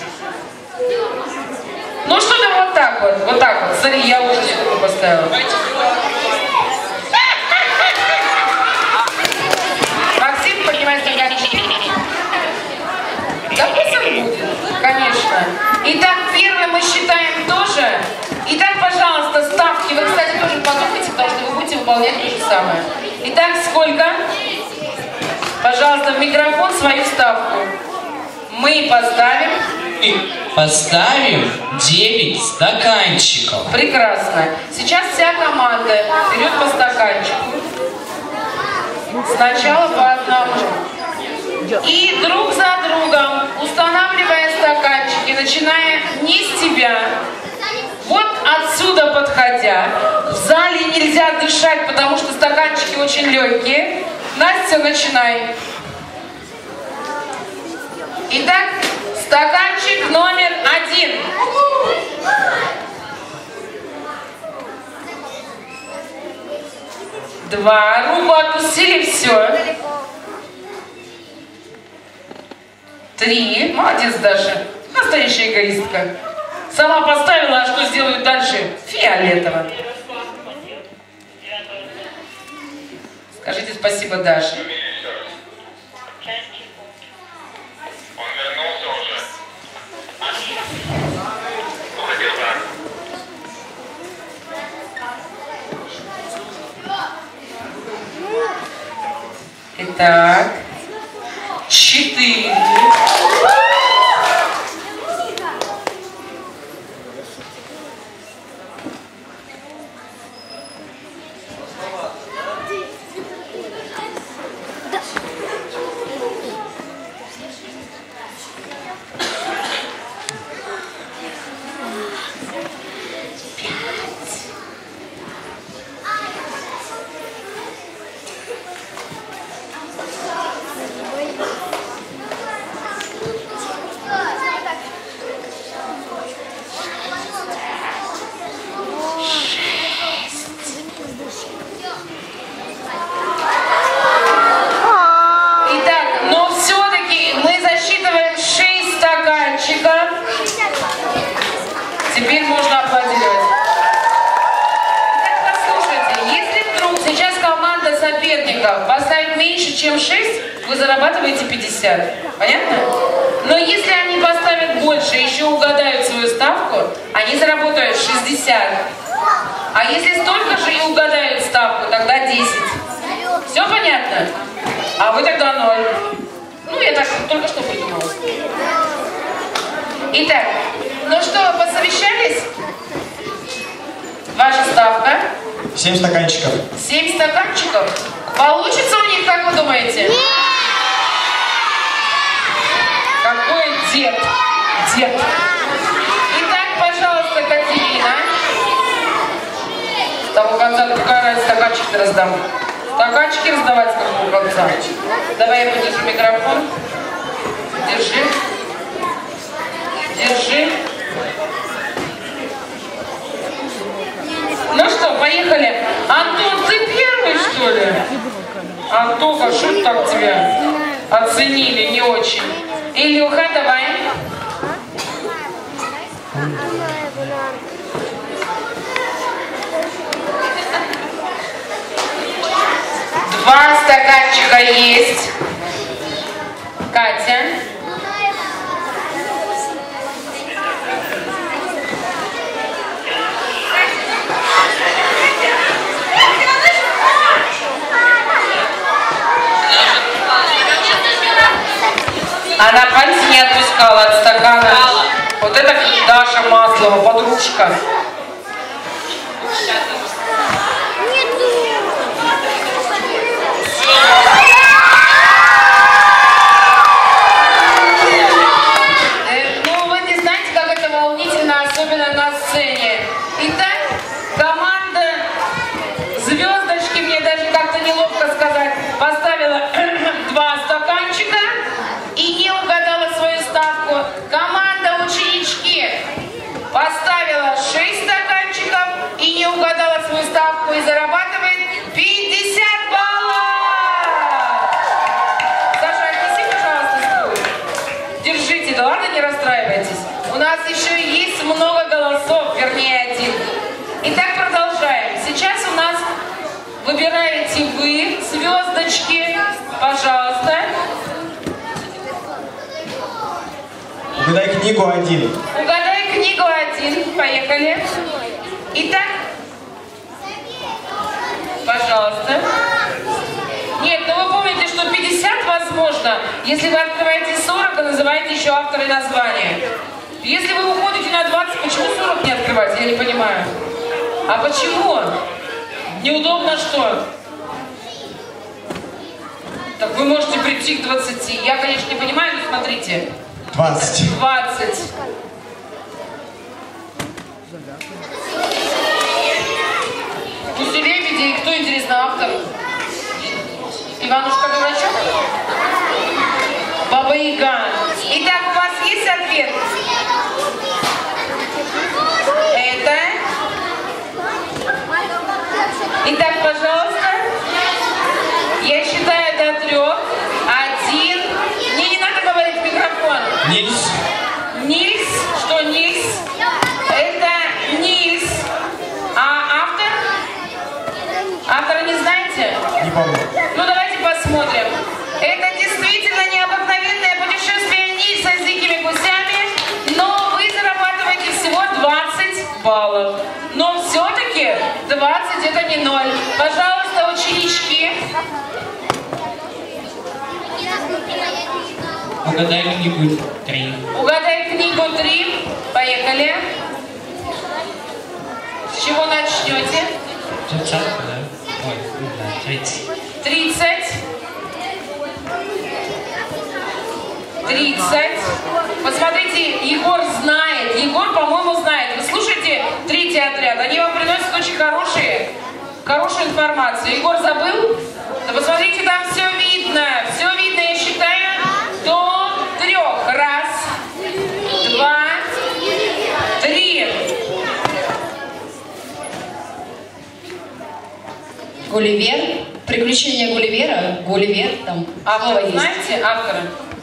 Ну что-то вот так вот. Вот так вот. Смотри, я уже сколько поставила. Максим, поднимай стаканчики. Да пусть он будет, конечно. Итак, первый мы считаем тоже. Итак, пожалуйста, ставки. Вы, кстати, тоже подумайте, потому что вы будете выполнять то же самое. Итак, сколько? Пожалуйста, в микрофон свою ставку. Мы поставим. Поставим 9 стаканчиков. Прекрасно. Сейчас вся команда берет по стаканчику. Сначала по одному. И друг за другом, устанавливая стаканчики, начиная не с тебя, вот отсюда подходя. В зале нельзя дышать, потому что стаканчики очень легкие. Настя, начинай. Итак, стаканчик номер 1. Два. Руку отпустили, все. 3. Молодец, Даша. Настоящая эгоистка. Сама поставила, а что сделают дальше? Фиолетово. Скажите спасибо, Даша. Итак, 4. Теперь можно аплодировать. Итак, послушайте, если вдруг сейчас команда соперников поставит меньше, чем 6, вы зарабатываете 50. Понятно? Но если они поставят больше и еще угадают свою ставку, они заработают 60. А если столько же и угадают ставку, тогда 10. Все понятно? А вы тогда 0. Ну, я так только что придумала. Итак, ну что, посовещались? Ваша ставка? 7 стаканчиков. 7 стаканчиков? Получится у них, как вы думаете? Нет! Какой дед? Дед. Итак, пожалуйста, Катерина. С того конца какая разница, стаканчики раздам. Стаканчики раздавать с какого конца? Давай я подержу микрофон. Держи. Держи. Ну что, поехали. Антон, ты первый, что ли? Антоха, что так тебя оценили не очень? Илюха, давай. Два стаканчика есть. Катя. Она пальцы не отпускала от стакана. Вот это Даша Маслова, подружка. Ну, вы не знаете, как это волнительно, особенно на сцене. Итак, команда звездочки, мне даже как-то неловко сказать, поставила 2 стаканчика и не угадала свою ставку. Команда Угадай книгу 1. Угадай книгу 1. Поехали. Итак, пожалуйста. Нет, ну вы помните, что 50 возможно, если вы открываете 40 и называете еще автора и название. Если вы уходите на 20, почему 40 не открывать? Я не понимаю. А почему? Неудобно что? Так вы можете прийти к 20. Я, конечно, не понимаю, но смотрите. 20. 20. Гуси лебеди, и кто, интересно, автор? Иванушка Дурачок? Баба Яга. Итак, у вас есть ответ? Это? Итак, пожалуйста. Я считаю до 3. 1. Мне не надо говорить в микрофон. Нильс. Нильс? Что Нильс? Это Нильс. А автор? Автора не знаете? Не помню. Ну давайте посмотрим. Это действительно необыкновенное путешествие Нильса с дикими гусями, но вы зарабатываете всего 20 баллов. Но все-таки 20 это не 0. Пожалуйста, ученички. Угадай книгу 3. Угадай книгу 3. Поехали. С чего начнете? 30, да? Ой, да, 30. 30. 30. Посмотрите, Егор знает. Егор, по-моему, знает. Вы слушаете третий отряд? Они вам приносят очень хорошую информацию. Егор забыл? Да посмотрите, там все видно. Все видно, я считаю, до 3. 1, 2, 3. Гулливер. Приключения Гулливера. Гулливер там. Автора есть. знаете? Автора?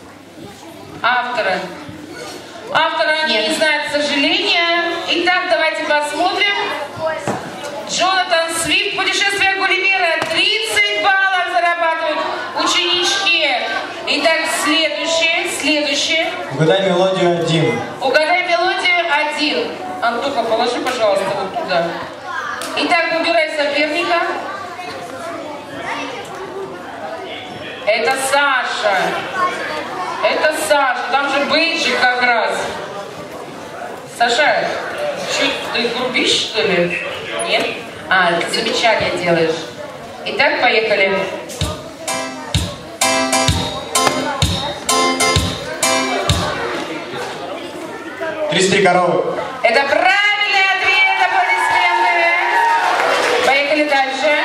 Автора они не знают, к сожалению. Итак, давайте посмотрим. Джонатан Свифт. Путешествие Гулливера. 30 баллов зарабатывают ученички. Итак, следующее. Угадай мелодию 1. Угадай мелодию 1. Антоха, положи, пожалуйста, вот туда. Итак, выбирай соперника. Это Саша. Это Саша. Там же бейджик как раз. Саша, что ты грубишь, что ли? Нет? А, ты замечание делаешь. Итак, поехали. «Три коровы». Это правильный ответ, аплодисменты. Поехали дальше.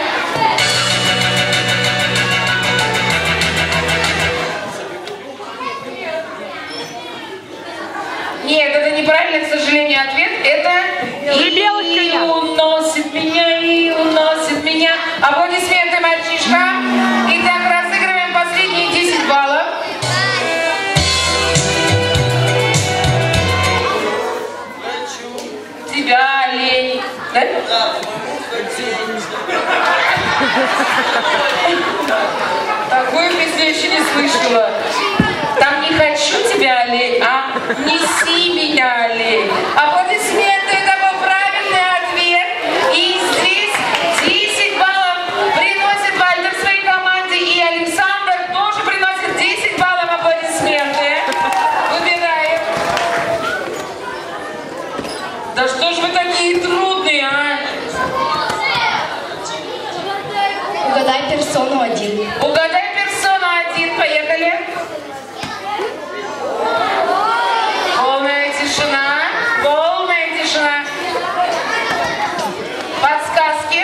Нет, это неправильный, к сожалению, ответ. Это «И уносит меня». Аплодисменты, мальчишка. Итак, разыгрываем последние 10 баллов. Тебя, олень. Да? Такую песню я еще не слышала. Там не хочу тебя, олень, а неси меня, олень. Аплодисменты, это был правильный ответ. И здесь 10 баллов приносит Вальтер своей команде. И Александр тоже приносит 10 баллов. Аплодисменты. Выбираем. Да что ж вы такие трудные, а? Угадай персону 1. Угадай персону 1. Поехали. Полная тишина. Полная тишина. Подсказки.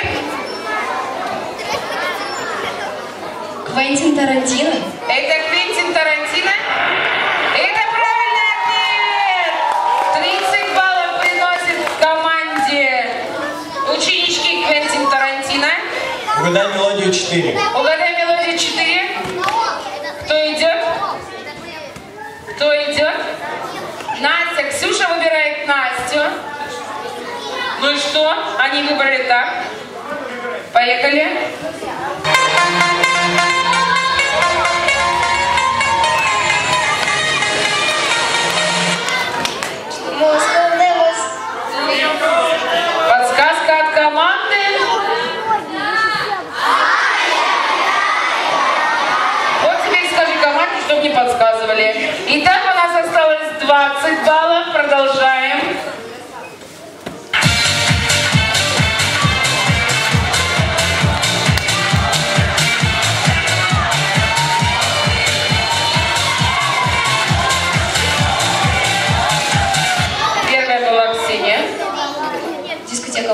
Квентин Тарантино. Это Квентин Тарантино. Это правильный ответ. 30 баллов приносит команде ученички Квентин Тарантино. Угадай мелодию 4. Угадай мелодию 4. Кто идет? Кто идет? Настя. Ксюша выбирает Настю. Ну и что? Они выбрали так. Поехали.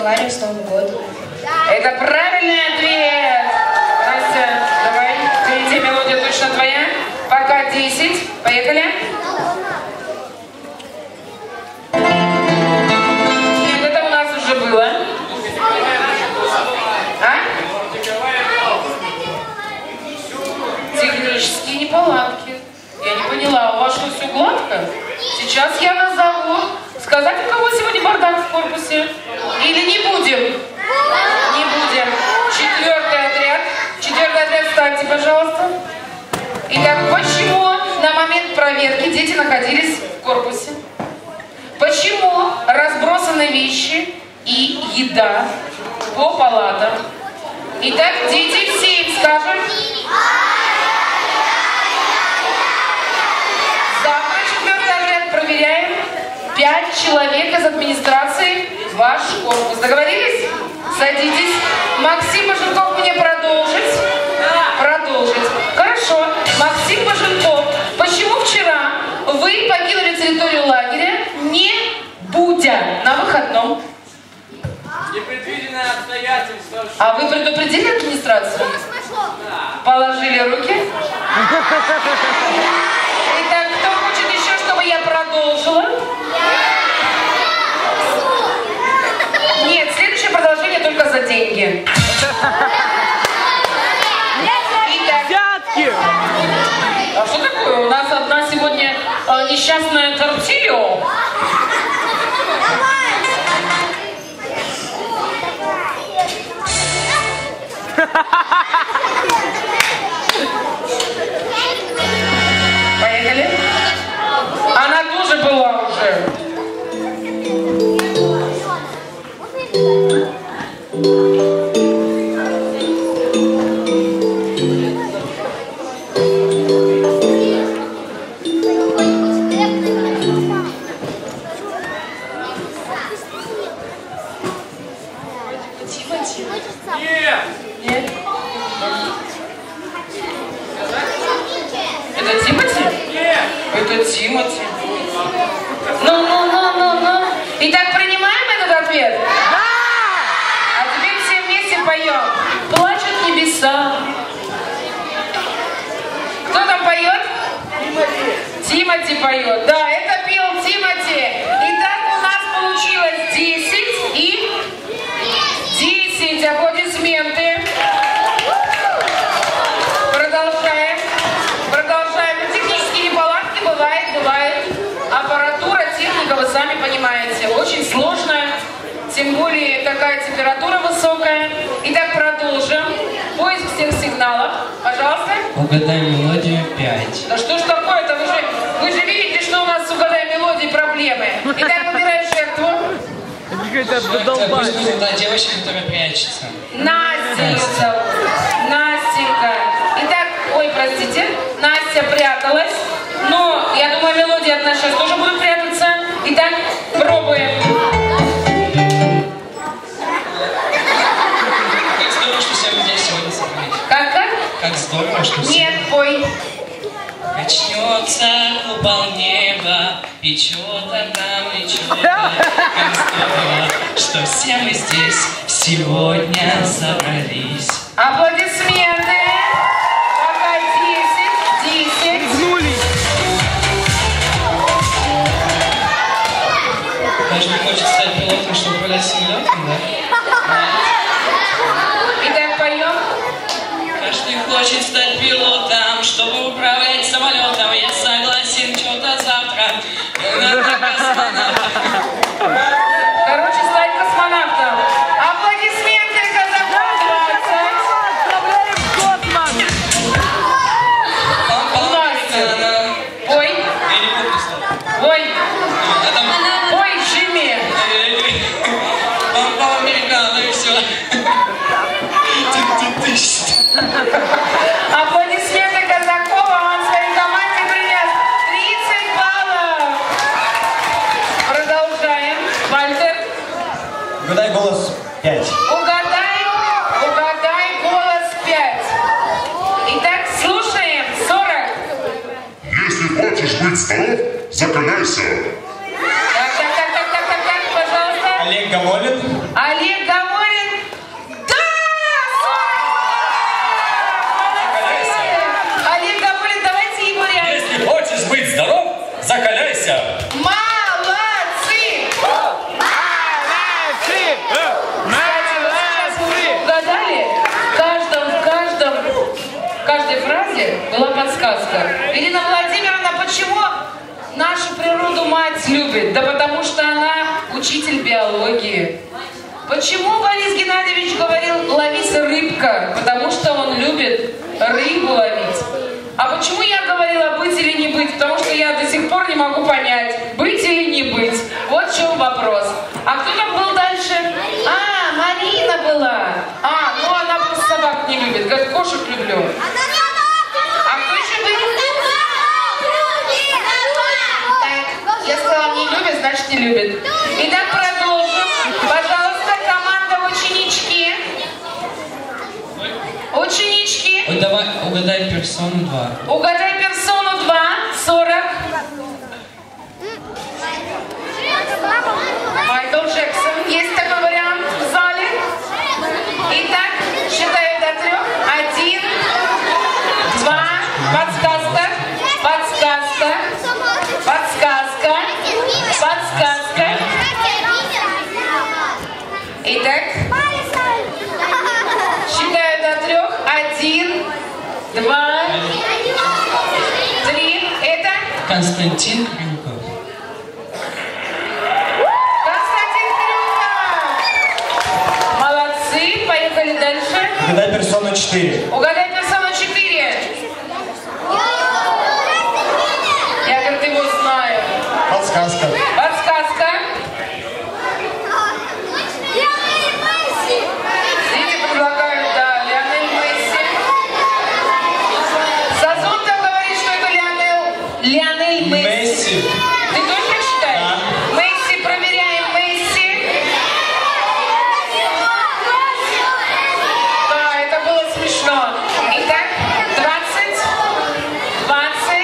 Болгарию с Новым годом. Это правильный ответ. Настя, давай. Третья мелодия точно твоя. Пока 10. Поехали. Нет, это у нас уже было. А? Технические неполадки. Я не поняла, у вас что, все гладко? Сейчас я назову. Сказать, у кого сегодня бардак в корпусе? Или не будем? Не будем. Четвертый отряд, встаньте, пожалуйста. Итак, почему на момент проверки дети находились в корпусе? Почему разбросаны вещи и еда по палатам? Итак, дети все им скажут. Завтра четвертый отряд проверяем. 5 человек из администрации в ваш корпус. Договорились? Садитесь. Максим Баженков мне продолжить? Продолжить. Хорошо. Максим Баженков, почему вчера вы покинули территорию лагеря, не будя на выходном? Непредвиденное обстоятельство. А вы предупредили администрацию? Положили руки? Итак, кто хочет еще, чтобы я продолжила? Нет, следующее продолжение только за деньги. Взятки! А что такое? У нас одна сегодня несчастная Картилио. Поехали. Она тоже была уже. Нет. Это Тимати? Нет! Это Тимати. Ну. Итак, принимаем этот ответ? Да! А теперь все вместе поем. Плачут небеса. Кто там поет? Тимати поет. Да, это пел Тимати. Итак, у нас получилось 10 и 10. Аплодисменты. Продолжаем. Технические неполадки бывает. Аппаратура, техника, вы сами понимаете, очень сложная. Тем более такая температура высокая. Итак, продолжим. Поиск всех сигналов. Пожалуйста. Угадай мелодию 5. Да что ж такое-то? Вы же видите, что у нас с угадай мелодией проблемы. Итак, выбирай жертву. Пусть будет та девочка, которая прячется. Настя ее зовут. Настенька. Итак, ой, простите, Настя пряталась. Но, я думаю, мелодия от нас сейчас тоже будет прятаться. Итак, пробуем. Как здорово, что все людей сегодня собрались. Как? Как здорово, что все... Нет, пой. Качнется купол неба, и чё-то там, и чё-то. Как здорово, что все мы здесь сегодня собрались. Аплодисменты. Пока 10. Каждый хочет стать пилотом, чтобы управлять самолетом, да? Итак, поем. Каждый хочет стать пилотом, чтобы управлять самолетом. Я согласен, что-то завтра. Короче, стать космонавтом. Аплодисменты, Казахстан 20. Настя. Пой. Пой. Пой, Джимми. Папа американо и все. Аплодисменты Казакова. Он своей команде принес 30 баллов. Продолжаем. Вальтер. Угадай голос 5. Угадай голос 5. Итак, слушаем. 40. Если хочешь быть здоров, закаляйся. Так, пожалуйста. Олег Гамолин. Олег была подсказка. Ирина Владимировна, почему нашу природу мать любит? Да потому что она учитель биологии. Почему Борис Геннадьевич говорил «ловись, рыбка»? Потому что он любит рыбу ловить. А почему я говорила «быть или не быть»? Потому что я до сих пор не могу понять, быть или не быть. Вот в чем вопрос. А кто там был дальше? А, Марина была. А, ну она просто собак не любит. Говорит, кошек люблю. А кто еще был? Так, я сказала, не любит, значит не любит. Итак, продолжим. Пожалуйста, команда ученички. Ученички. Ой, давай угадай персону 2. Угадай персону 2. 40. Майкл Джексон. Есть такой вариант в зале? Итак, считаю до 3. 1, 2. Подсказка. Подсказка. Подсказка. Подсказка. Итак, считаю до 3. 1, 2, 3. Это? Константин Крюков. Константин Крюков. Молодцы. Поехали дальше. Угадай персону 4. Угадай персону 4. Я, говорит, его знаю. Подсказка. Подсказка. Дети предлагают, да, Лионель Месси. Сазон там говорит, что это Лионель Месси. Ты точно считаешь? Да. Месси, проверяем Месси. Да, это было смешно. Итак, 20, 20.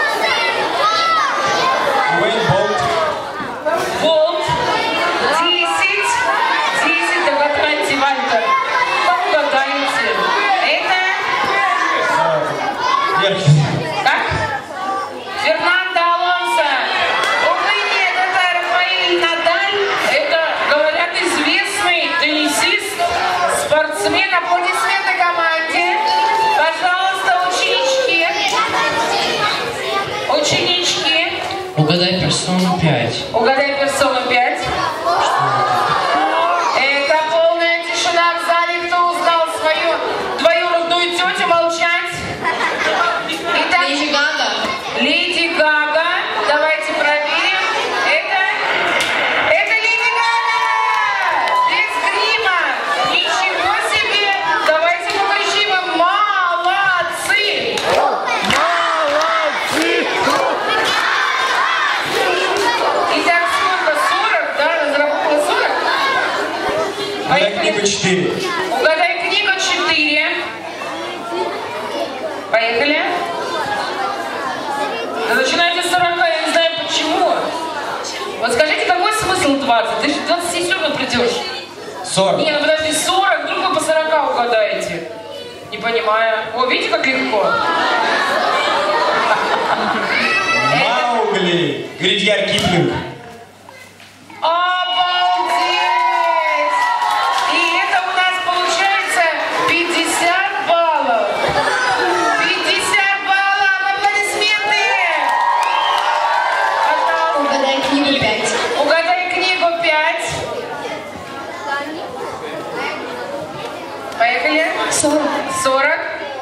Уэйн Болт. Болт. 10. 10. Да угадайте, Вальтер. Как угадаете? Это... Верхний. Как? Фернандо Алонсо. Увы, нет, это Рафаэль Надаль. Это, говорят, известный теннисист, спортсмен. Аплодисменты команде. Пожалуйста, ученички. Ученички. Угадай персону 5. Угадай персону 5. Это полная тишина в зале. Кто узнал свою двоюродную тетю? Молчать. Итак, Леди Гага. Леди Гага. Давайте проверим. Это Леди Гага. Без грима. Ничего себе. Давайте покричим им. Молодцы. Итак, сколько? 40, да? Разработала 40? Угадай книгу 4. Угадай книгу 4. Поехали. Да начинайте с 40, я не знаю почему. Вот скажите, какой смысл 20? Ты же 27 все равно придешь. 40. Не, ну подожди, 40, вдруг вы по 40 угадаете. Не понимаю. О, видите, как легко? Маугли. Ридьярд Киплинг. Обалдеть! И это у нас получается 50 баллов. 50 баллов! Аплодисменты! Пожалуйста. Угадай книгу 5. Угадай книгу 5. Поехали. 40. 40.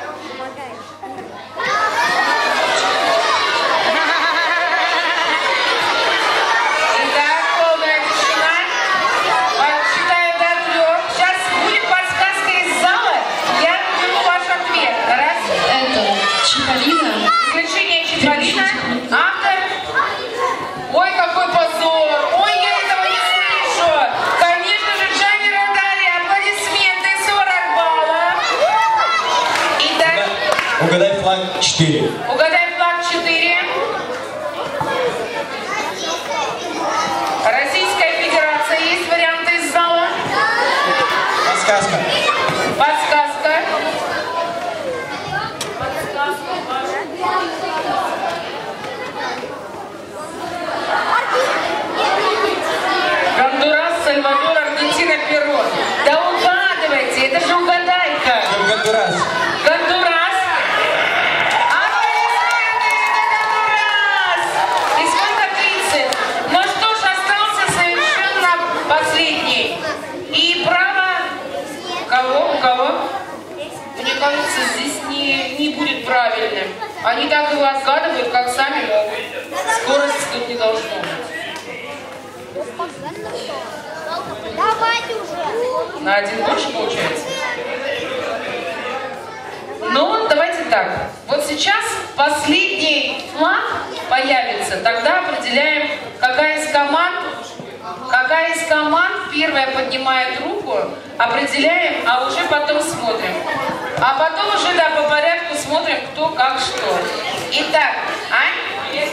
Итак, полная тишина. Считаю до 3. Сейчас будет подсказка из зала. Я беру ваш ответ. Раз. Это Чиполлино. Исключение Чиполлино. Автор. Ой, какой позор. Ой, я этого не слышу. Конечно же, Джанни Родари. Аплодисменты. 40 баллов. Итак, Угадай флаг 4. угадай флаг 4. Российская Федерация. Есть варианты из зала? Подсказка. Подсказка. Гондурас, Сальвадор, Аргентина, Перу. Да угадывайте, это же угадайка. Гондурас. Гондурас. А последний. И право... Кого? У кого? Мне кажется, здесь не будет правильным. Они так его отгадывают, как сами могут. Скорости тут не должно быть. Давайте уже. На один больше получается? Ну, давайте так. Вот сейчас последний флаг появится. Тогда определяем, какая из команд первая поднимает руку, определяем, а уже потом смотрим. А потом уже, да, по порядку смотрим, кто как что. Итак, Ань?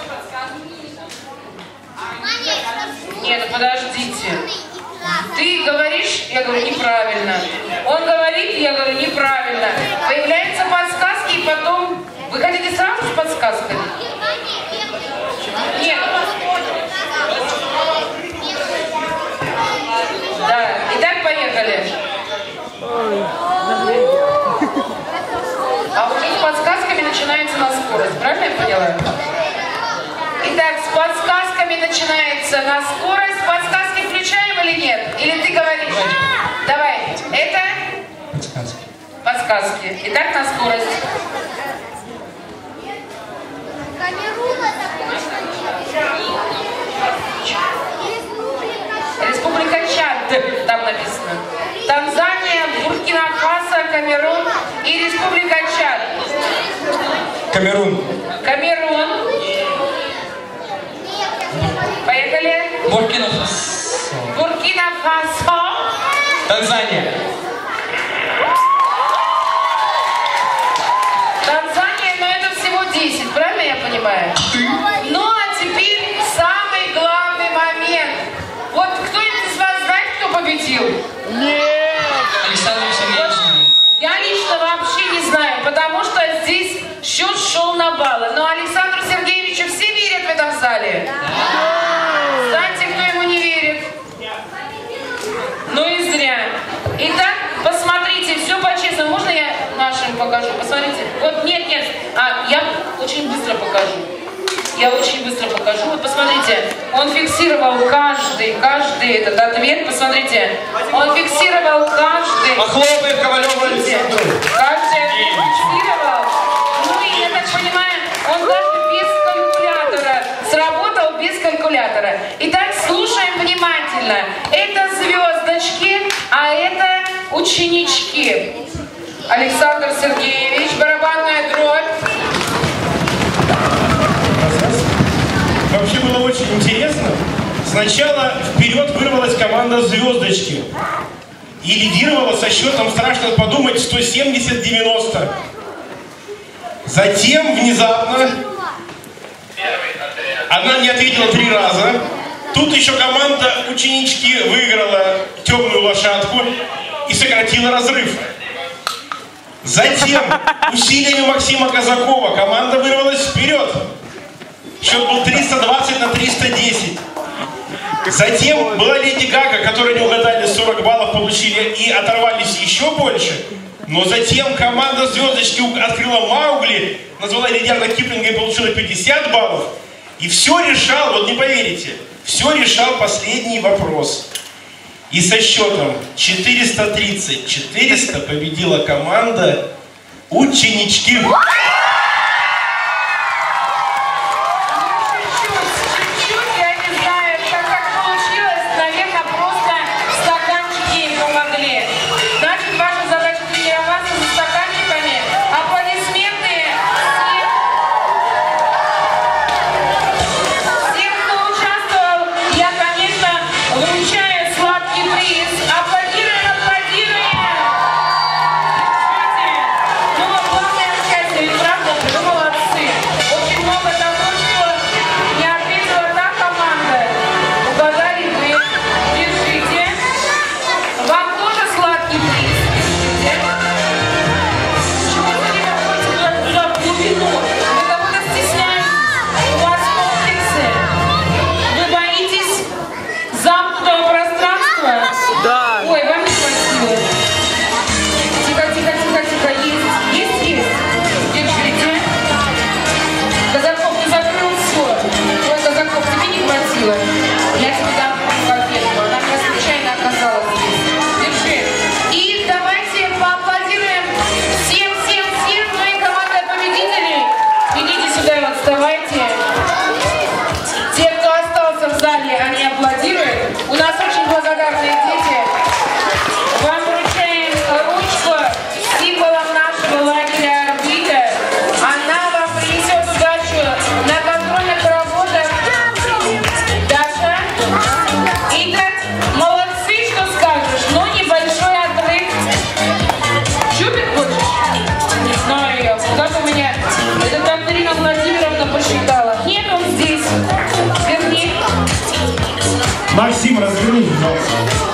Нет, ну подождите. Ты говоришь, я говорю, неправильно. Он говорит, я говорю, неправильно. Появляются подсказки, и потом... Вы хотите сразу с подсказками? Нет. Да, итак, поехали. А уже с подсказками начинается на скорость, правильно я поняла? Итак, с подсказками начинается на скорость. Подсказки включаем или нет? Или ты говоришь? Давай. Это? Подсказки. Подсказки. Итак, на скорость. Республика Чад, там написано. Танзания, Буркина-Фасо, Камерун и Республика Чад. Камерун. Камерун. Поехали. Буркина-Фасо. Буркина-Фасо. Танзания. Танзания, но это всего 10, правильно я понимаю? Ну а теперь самый главный момент. Вот кто-нибудь из вас знает, кто победил? Нет! Александр Сергеевич. Я лично вообще не знаю, потому что здесь счет шел на баллы. Но Александру Сергеевичу все верят в этом зале? Знаете, кто ему не верит? Ну и зря. Итак, посмотрите, все по-честному. Можно я нашим покажу? Посмотрите. Вот, нет. Я очень быстро покажу. Я очень быстро покажу. Вот посмотрите, он фиксировал каждый этот ответ. Посмотрите, он фиксировал каждый. Похлопаем Ковалеву Александру. Каждый фиксировал. Ну и, я так понимаю, он даже без калькулятора. Сработал без калькулятора. Итак, слушаем внимательно. Это звездочки, а это ученички. Александр Сергеевич, барабанная дробь. Вообще было очень интересно. Сначала вперед вырвалась команда «Звездочки» и лидировала со счетом, страшно подумать, 170-90. Затем внезапно она не ответила 3 раза. Тут еще команда «Ученички» выиграла темную лошадку и сократила разрыв. Затем усилиями Максима Казакова команда вырвалась вперед. Счет был 320 на 310. Затем была Леди Гага, которая не угадали, 40 баллов получили и оторвались еще больше. Но затем команда «Звездочки» открыла Маугли, назвала Редиарда Киплинга и получила 50 баллов. И все решал, вот не поверите, все решал последний вопрос. И со счетом 430-400 победила команда «Ученички». Аплодируем! Ну, главное сказать, смеется.